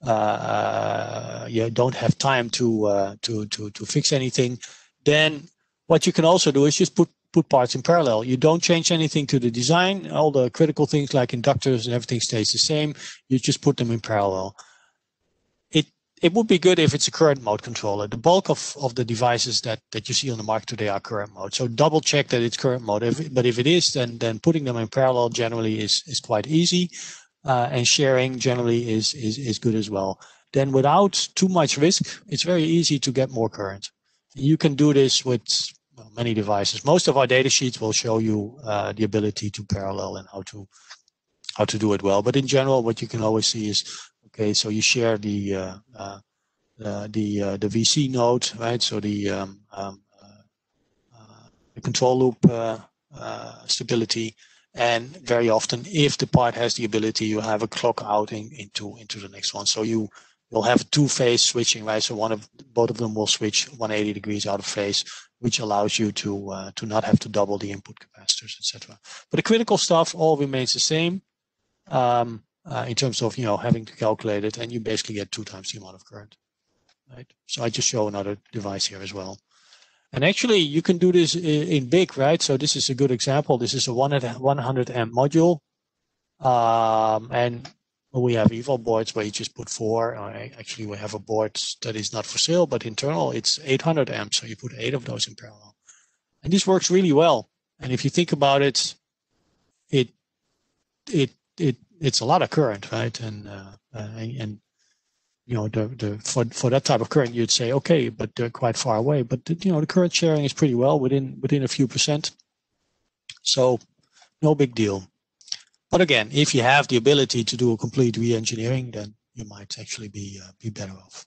uh, you don't have time to, uh, to, to, to fix anything, then what you can also do is just put, put parts in parallel. You don't change anything to the design. All the critical things like inductors and everything stays the same. You just put them in parallel. It it would be good if it's a current mode controller. The bulk of, of the devices that, that you see on the market today are current mode. So double check that it's current mode. If, but if it is, then, then putting them in parallel generally is, is quite easy. Uh, and sharing generally is, is, is good as well. Then without too much risk, it's very easy to get more current. You can do this with well, many devices. Most of our data sheets will show you uh, the ability to parallel and how to how to do it well. But in general, what you can always see is, okay, so you share the uh, uh, uh, the uh, the V C node, right? So the um, um, uh, uh, the control loop uh, uh, stability, and very often, if the part has the ability, you have a clock outing into into the next one. So you You'll have two-phase switching, right? So one of both of them will switch one hundred eighty degrees out of phase, which allows you to uh, to not have to double the input capacitors, et cetera. But the critical stuff all remains the same um, uh, in terms of, you know, having to calculate it, and you basically get two times the amount of current, right? So I just show another device here as well. And actually, you can do this in, in big, right? So this is a good example. This is a one hundred amp module, um, and we have eval boards where you just put four. Actually, we have a board that is not for sale, but internal, it's eight hundred amps. So you put eight of those in parallel. And this works really well. And if you think about it, it it it it's a lot of current, right? And uh, uh, and you know, the the for for that type of current, you'd say, okay, but they're quite far away. But the, you know, the current sharing is pretty well within within a few percent. So no big deal. But again, if you have the ability to do a complete re-engineering, then you might actually be uh, be better off.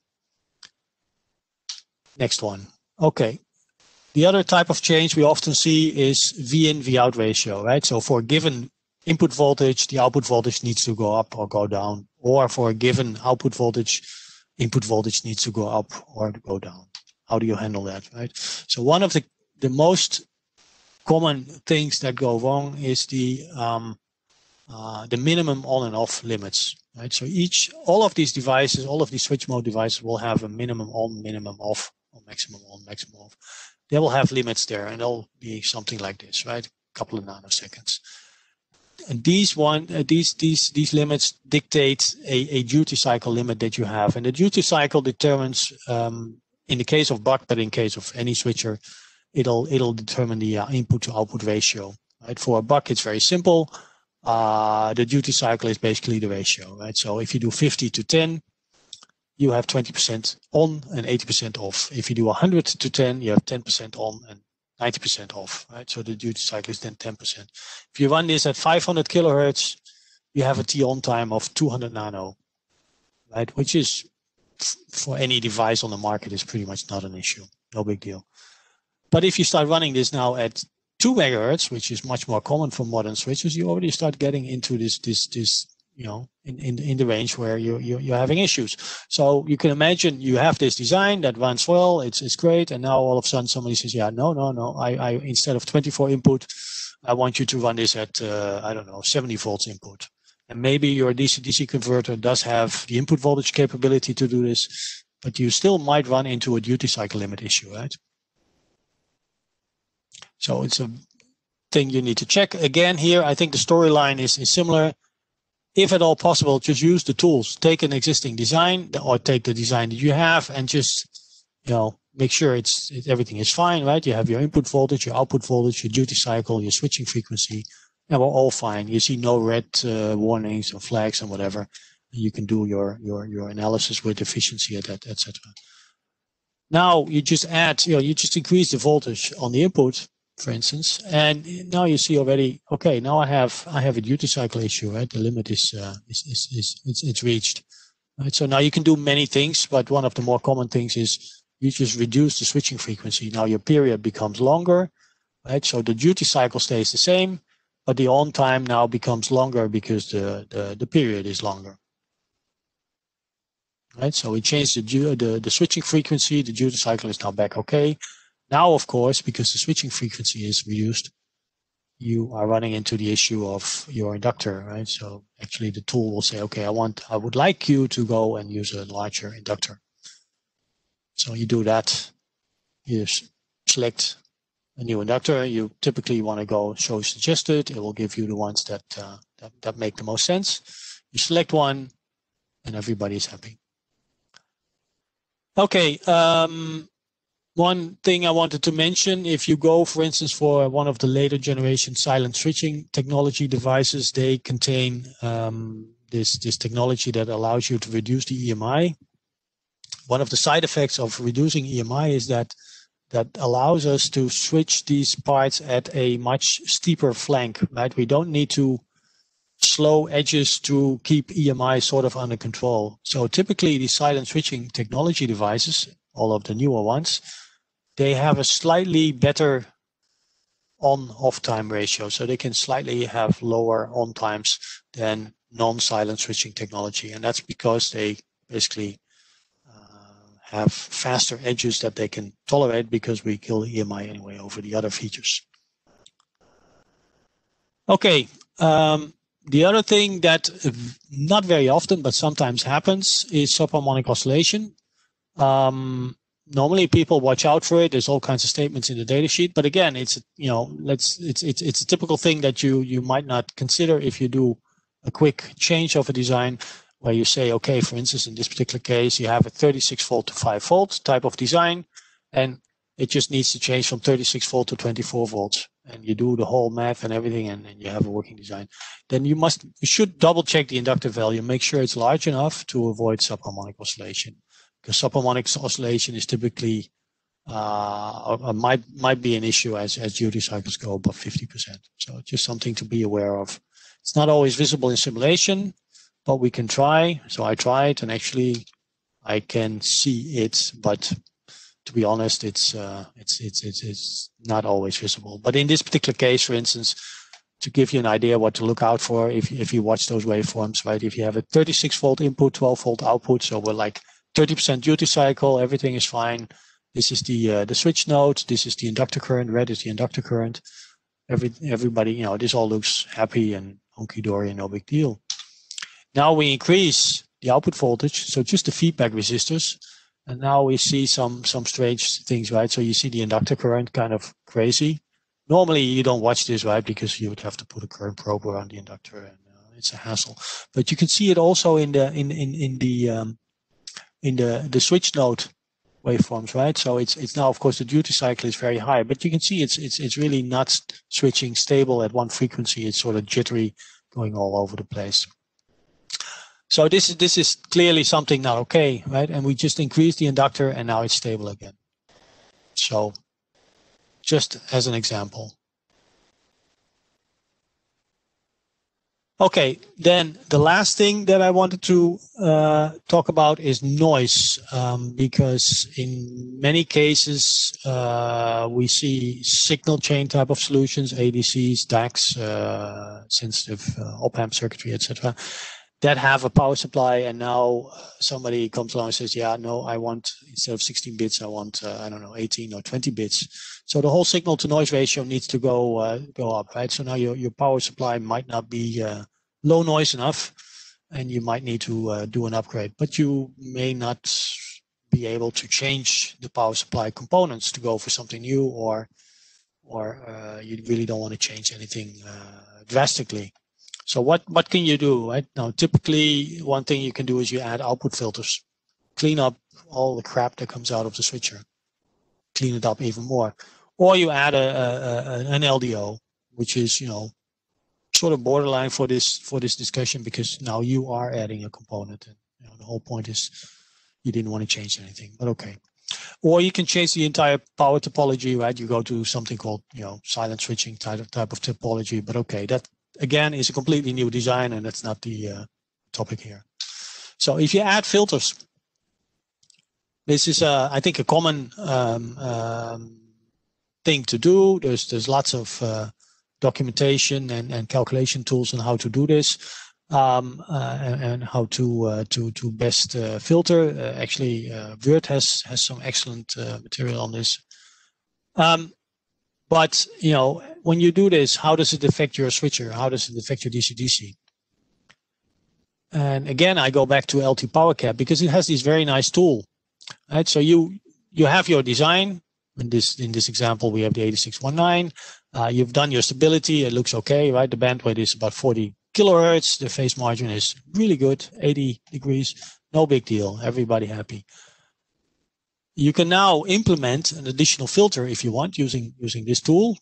Next one. Okay. The other type of change we often see is V in, V out ratio, right? So for a given input voltage, the output voltage needs to go up or go down. Or for a given output voltage, input voltage needs to go up or go down. How do you handle that, right? So one of the, the most common things that go wrong is the um, Uh, the minimum on and off limits, right? So each, all of these devices, all of these switch mode devices will have a minimum on, minimum off, or maximum on, maximum off. They will have limits there, and they'll be something like this, right? A couple of nanoseconds. And these one, uh, these these these limits dictate a, a duty cycle limit that you have, and the duty cycle determines, um, in the case of buck, but in case of any switcher, it'll it'll determine the uh, input to output ratio, right? For a buck, it's very simple. Uh, the duty cycle is basically the ratio, right? So if you do fifty to ten, you have twenty percent on and eighty percent off. If you do one hundred to ten, you have ten percent on and ninety percent off, right? So the duty cycle is then ten percent. If you run this at five hundred kilohertz, you have a T on time of two hundred nano, right? Which is, for any device on the market, is pretty much not an issue. No big deal. But if you start running this now at two megahertz, which is much more common for modern switches, you already start getting into this, this, this, you know, in, in, in the range where you, you, you're having issues. So you can imagine you have this design that runs well, it's, it's great. And now all of a sudden somebody says, yeah, no, no, no, I, I, instead of twenty-four input, I want you to run this at, uh, I don't know, seventy volts input. And maybe your D C D C converter does have the input voltage capability to do this, but you still might run into a duty cycle limit issue, right? So it's a thing you need to check. Again, here, I think the storyline is, is similar. If at all possible, just use the tools. Take an existing design, or take the design that you have, and just, you know, make sure it's it, everything is fine, right? You have your input voltage, your output voltage, your duty cycle, your switching frequency, and we're all fine. You see no red uh, warnings or flags and whatever. You can do your your your analysis with efficiency at that, et cetera. Now you just add, you know, you just increase the voltage on the input, for instance, and now you see already. Okay, now I have I have a duty cycle issue, right? The limit is uh, is, is is it's it's reached, right? So now you can do many things, but one of the more common things is you just reduce the switching frequency. Now your period becomes longer, right? So the duty cycle stays the same, but the on time now becomes longer because the the, the period is longer. Right, so we changed the, the the switching frequency. The duty cycle is now back okay. Now, of course, because the switching frequency is reduced, you are running into the issue of your inductor, right? So actually, the tool will say, "Okay, I want, I would like you to go and use a larger inductor." So you do that. You select a new inductor. You typically want to go show suggested. It will give you the ones that uh, that, that make the most sense. You select one, and everybody's happy. Okay, um, one thing I wanted to mention, if you go, for instance, for one of the later generation silent switching technology devices, they contain um, this, this technology that allows you to reduce the E M I. One of the side effects of reducing E M I is that that allows us to switch these parts at a much steeper flank, right? We don't need to slow edges to keep E M I sort of under control. So typically the silent switching technology devices, all of the newer ones, they have a slightly better on-off time ratio. So they can slightly have lower on times than non-silent switching technology. And that's because they basically uh, have faster edges that they can tolerate because we kill E M I anyway over the other features. Okay. Um, The other thing that not very often, but sometimes happens is subharmonic oscillation. Um, normally people watch out for it. There's all kinds of statements in the datasheet, but again, it's, you know, let's, it's, it's, it's a typical thing that you, you might not consider if you do a quick change of a design where you say, okay, for instance, in this particular case, you have a thirty-six volt to five volt type of design, and it just needs to change from thirty-six volt to twenty-four volts. And you do the whole math and everything, and, and you have a working design. Then you must, you should double check the inductive value, make sure it's large enough to avoid subharmonic oscillation. Because subharmonic oscillation is typically, uh, might, might be an issue as, as duty cycles go above fifty percent. So just something to be aware of. It's not always visible in simulation, but we can try. So I tried, and actually I can see it, but to be honest, it's, uh, it's, it's, it's, it's not always visible. But in this particular case, for instance, to give you an idea what to look out for, if, if you watch those waveforms, right? If you have a thirty-six volt input, twelve volt output, so we're like thirty percent duty cycle, everything is fine. This is the, uh, the switch node. This is the inductor current. Red is the inductor current. Every, everybody, you know, this all looks happy and hunky-dory, no big deal. Now we increase the output voltage, so just the feedback resistors. And now we see some some strange things, right? So you see the inductor current kind of crazy. Normally you don't watch this, right? Because you would have to put a current probe around the inductor, and uh, it's a hassle. But you can see it also in the in in in the um, in the the switch node waveforms, right? So it's it's now, of course, the duty cycle is very high, but you can see it's it's it's really not switching stable at one frequency. It's sort of jittery, going all over the place. So this is this is clearly something not okay, right? And we just increased the inductor, and now it's stable again. So just as an example. Okay, then the last thing that I wanted to uh, talk about is noise, um, because in many cases uh, we see signal chain type of solutions, A D Cs, D A Cs, uh, sensitive uh, op-amp circuitry, et cetera, that have a power supply, and now somebody comes along and says, yeah, no, I want, instead of sixteen bits, I want, uh, I don't know, eighteen or twenty bits. So the whole signal to noise ratio needs to go uh, go up, right? So now your, your power supply might not be uh, low noise enough, and you might need to uh, do an upgrade, but you may not be able to change the power supply components to go for something new, or, or uh, you really don't want to change anything uh, drastically. So what, what can you do, right? Now, typically, one thing you can do is you add output filters, clean up all the crap that comes out of the switcher, clean it up even more. Or you add a, a, a, an L D O, which is, you know, sort of borderline for this for this discussion, because now you are adding a component, and you know, the whole point is you didn't want to change anything, but okay. Or you can change the entire power topology, right? You go to something called, you know, silent switching type of type of topology, but okay, that again is a completely new design, and that's not the uh, topic here. So if you add filters, this is, uh, I think, a common um, um, thing to do. There's there's lots of uh, documentation and, and calculation tools on how to do this, um, uh, and, and how to uh, to to best uh, filter. Uh, actually, uh, Word has has some excellent uh, material on this. Um, but you know, when you do this, how does it affect your switcher? How does it affect your D C D C? And again, I go back to L T PowerCap because it has this very nice tool. Right, so you you have your design. In this in this example, we have the eighty-six nineteen. Uh, you've done your stability. It looks okay, right? The bandwidth is about forty kilohertz. The phase margin is really good, eighty degrees. No big deal. Everybody happy. You can now implement an additional filter if you want using using this tool.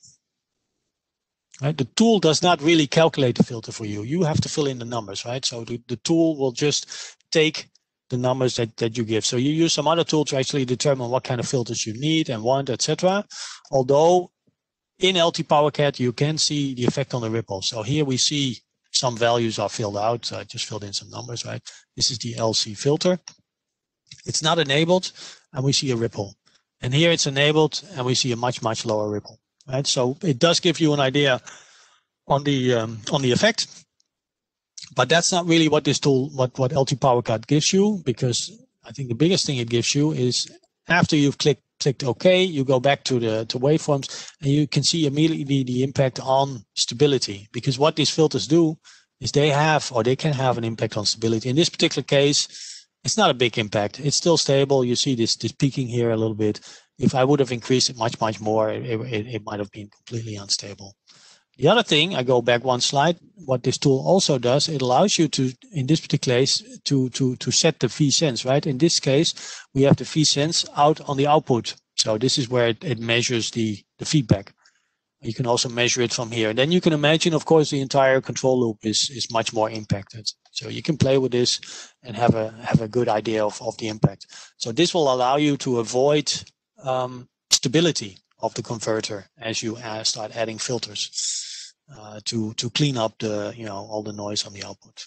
Right? The tool does not really calculate the filter for you. You have to fill in the numbers, right? So the, the tool will just take the numbers that, that you give. So you use some other tool to actually determine what kind of filters you need and want, et cetera. Although in L T PowerCat, you can see the effect on the ripple. So here we see some values are filled out. So I just filled in some numbers, right? This is the L C filter. It's not enabled, and we see a ripple. And here it's enabled, and we see a much, much lower ripple, right? So it does give you an idea on the um, on the effect. But that's not really what this tool, what, what L T PowerCat gives you, because I think the biggest thing it gives you is after you've clicked clicked OK, you go back to the to waveforms, and you can see immediately the impact on stability. Because what these filters do is they have, or they can have an impact on stability. In this particular case, it's not a big impact. It's still stable. You see this, this peaking here a little bit. If I would have increased it much, much more, it, it, it might have been completely unstable. The other thing, I go back one slide, what this tool also does, it allows you to, in this particular case, to, to, to set the V-sense, right? In this case, we have the V-sense out on the output. So this is where it, it measures the, the feedback. You can also measure it from here. And then you can imagine, of course, the entire control loop is, is much more impacted. So you can play with this and have a, have a good idea of, of the impact. So this will allow you to avoid um, stability of the converter as you add, start adding filters uh, to to clean up the you know all the noise on the output.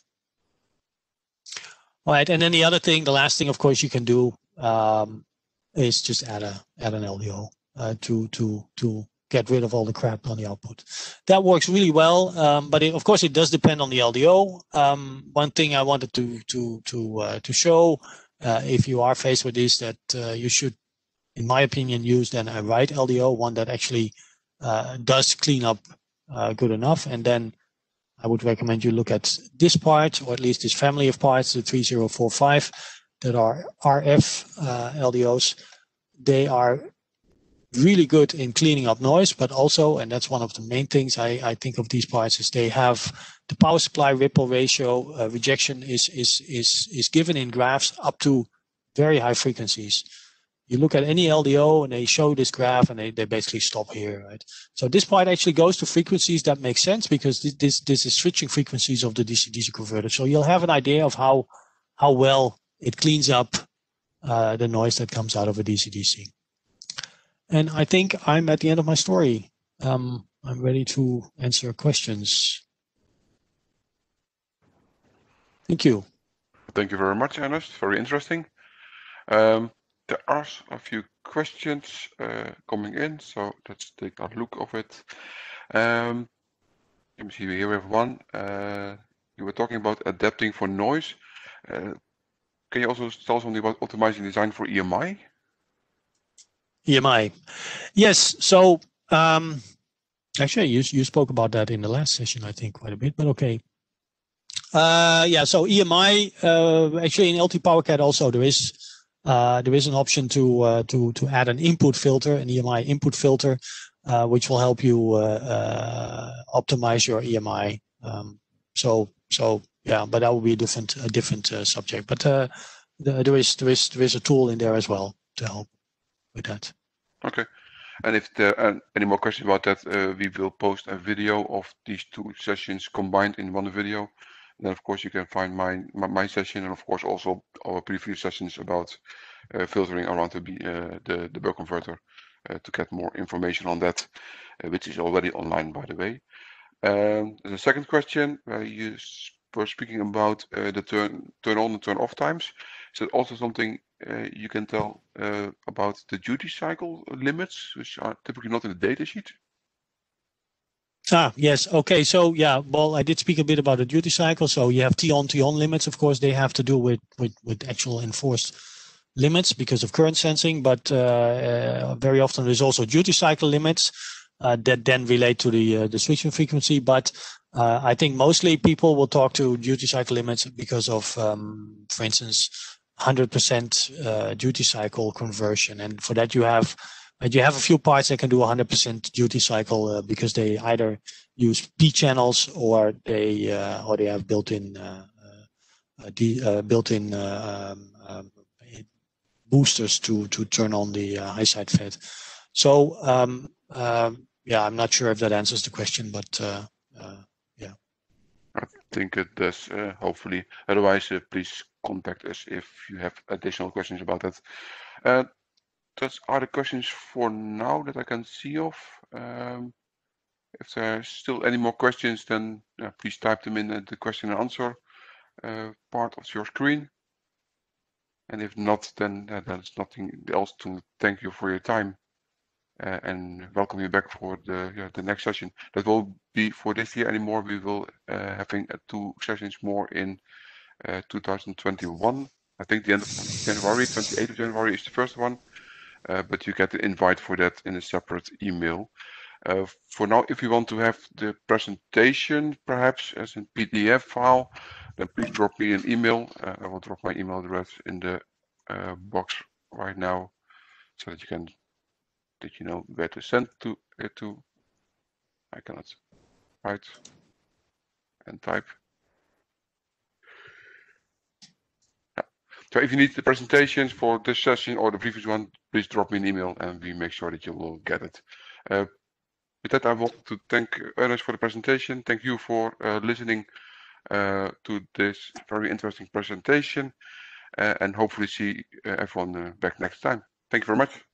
All right, and then the other thing, the last thing, of course, you can do um, is just add a add an L D O uh, to to to get rid of all the crap on the output. That works really well, um, but it, of course it does depend on the L D O. Um, one thing I wanted to to to uh, to show, uh, if you are faced with this, that uh, you should, in my opinion, use then a right L D O, one that actually uh, does clean up uh, good enough. And then I would recommend you look at this part, or at least this family of parts, the three zero four five, that are R F uh, L D Os. They are really good in cleaning up noise, but also, and that's one of the main things I, I think of these parts, is they have the power supply ripple ratio uh, rejection is, is, is, is given in graphs up to very high frequencies. You look at any L D O and they show this graph and they, they basically stop here, right? So this part actually goes to frequencies that make sense because this, this, this is switching frequencies of the D C D C converter. So you'll have an idea of how, how well it cleans up uh, the noise that comes out of a D C D C. And I think I'm at the end of my story. Um, I'm ready to answer questions. Thank you. Thank you very much, Ernest. Very interesting. Um, There are a few questions uh, coming in, so let's take a look of it. Um, let me see, here we have one. Uh, you were talking about adapting for noise. Uh, can you also tell something about optimizing design for E M I? E M I, yes. So um, actually, you you spoke about that in the last session, I think, quite a bit. But okay. Uh, yeah. So E M I, uh, actually, in L T PowerCat also there is. Uh, there is an option to uh, to to add an input filter, an E M I input filter, uh, which will help you uh, uh, optimize your E M I. Um, so so yeah, but that will be a different a different uh, subject. But uh, the, there is there is there is a tool in there as well to help with that. Okay, And if there are any more questions about that, uh, we will post a video of these two sessions combined in one video. And then of course you can find my, my, my session, and of course also our previous sessions about uh, filtering around the, uh, the, the buck converter uh, to get more information on that, uh, which is already online, by the way. Um, the second question, uh, you were speaking about uh, the turn, turn on and turn off times. Is that also something uh, you can tell uh, about the duty cycle limits, which are typically not in the datasheet? Ah, yes. Okay. So yeah, well, I did speak a bit about the duty cycle. So you have T on, T on limits. Of course, they have to do with with, with actual enforced limits because of current sensing, but uh, uh, very often there's also duty cycle limits uh, that then relate to the uh, the switching frequency. But uh, I think mostly people will talk to duty cycle limits because of, um, for instance, one hundred percent uh, duty cycle conversion, and for that you have And you have a few parts that can do one hundred percent duty cycle uh, because they either use P channels or they uh, or they have built-in uh, uh, de- uh, built-in uh, um, um, boosters to to turn on the uh, high side fed. So um, um, yeah, I'm not sure if that answers the question, but uh, uh, yeah. I think it does. Uh, hopefully, otherwise, uh, please contact us if you have additional questions about that. Uh, Those are the questions for now that I can see of. Um, if there's still any more questions, then uh, please type them in the question and answer uh, part of your screen. And if not, then uh, there's nothing else to thank you for your time uh, and welcome you back for the yeah, the next session. That will be for this year anymore. We will uh, having uh, two sessions more in uh, two thousand twenty-one. I think the end of January, twenty-eighth of January is the first one. Uh, but you get the invite for that in a separate email. Uh, for now, if you want to have the presentation perhaps as a P D F file, then please drop me an email. Uh, I will drop my email address in the uh, box right now so that you can that you know where to send to it to. I cannot write and type. Yeah. So if you need the presentations for this session or the previous one, please drop me an email and we make sure that you will get it. Uh, with that, I want to thank Ernest for the presentation. Thank you for uh, listening uh, to this very interesting presentation uh, and hopefully see uh, everyone uh, back next time. Thank you very much.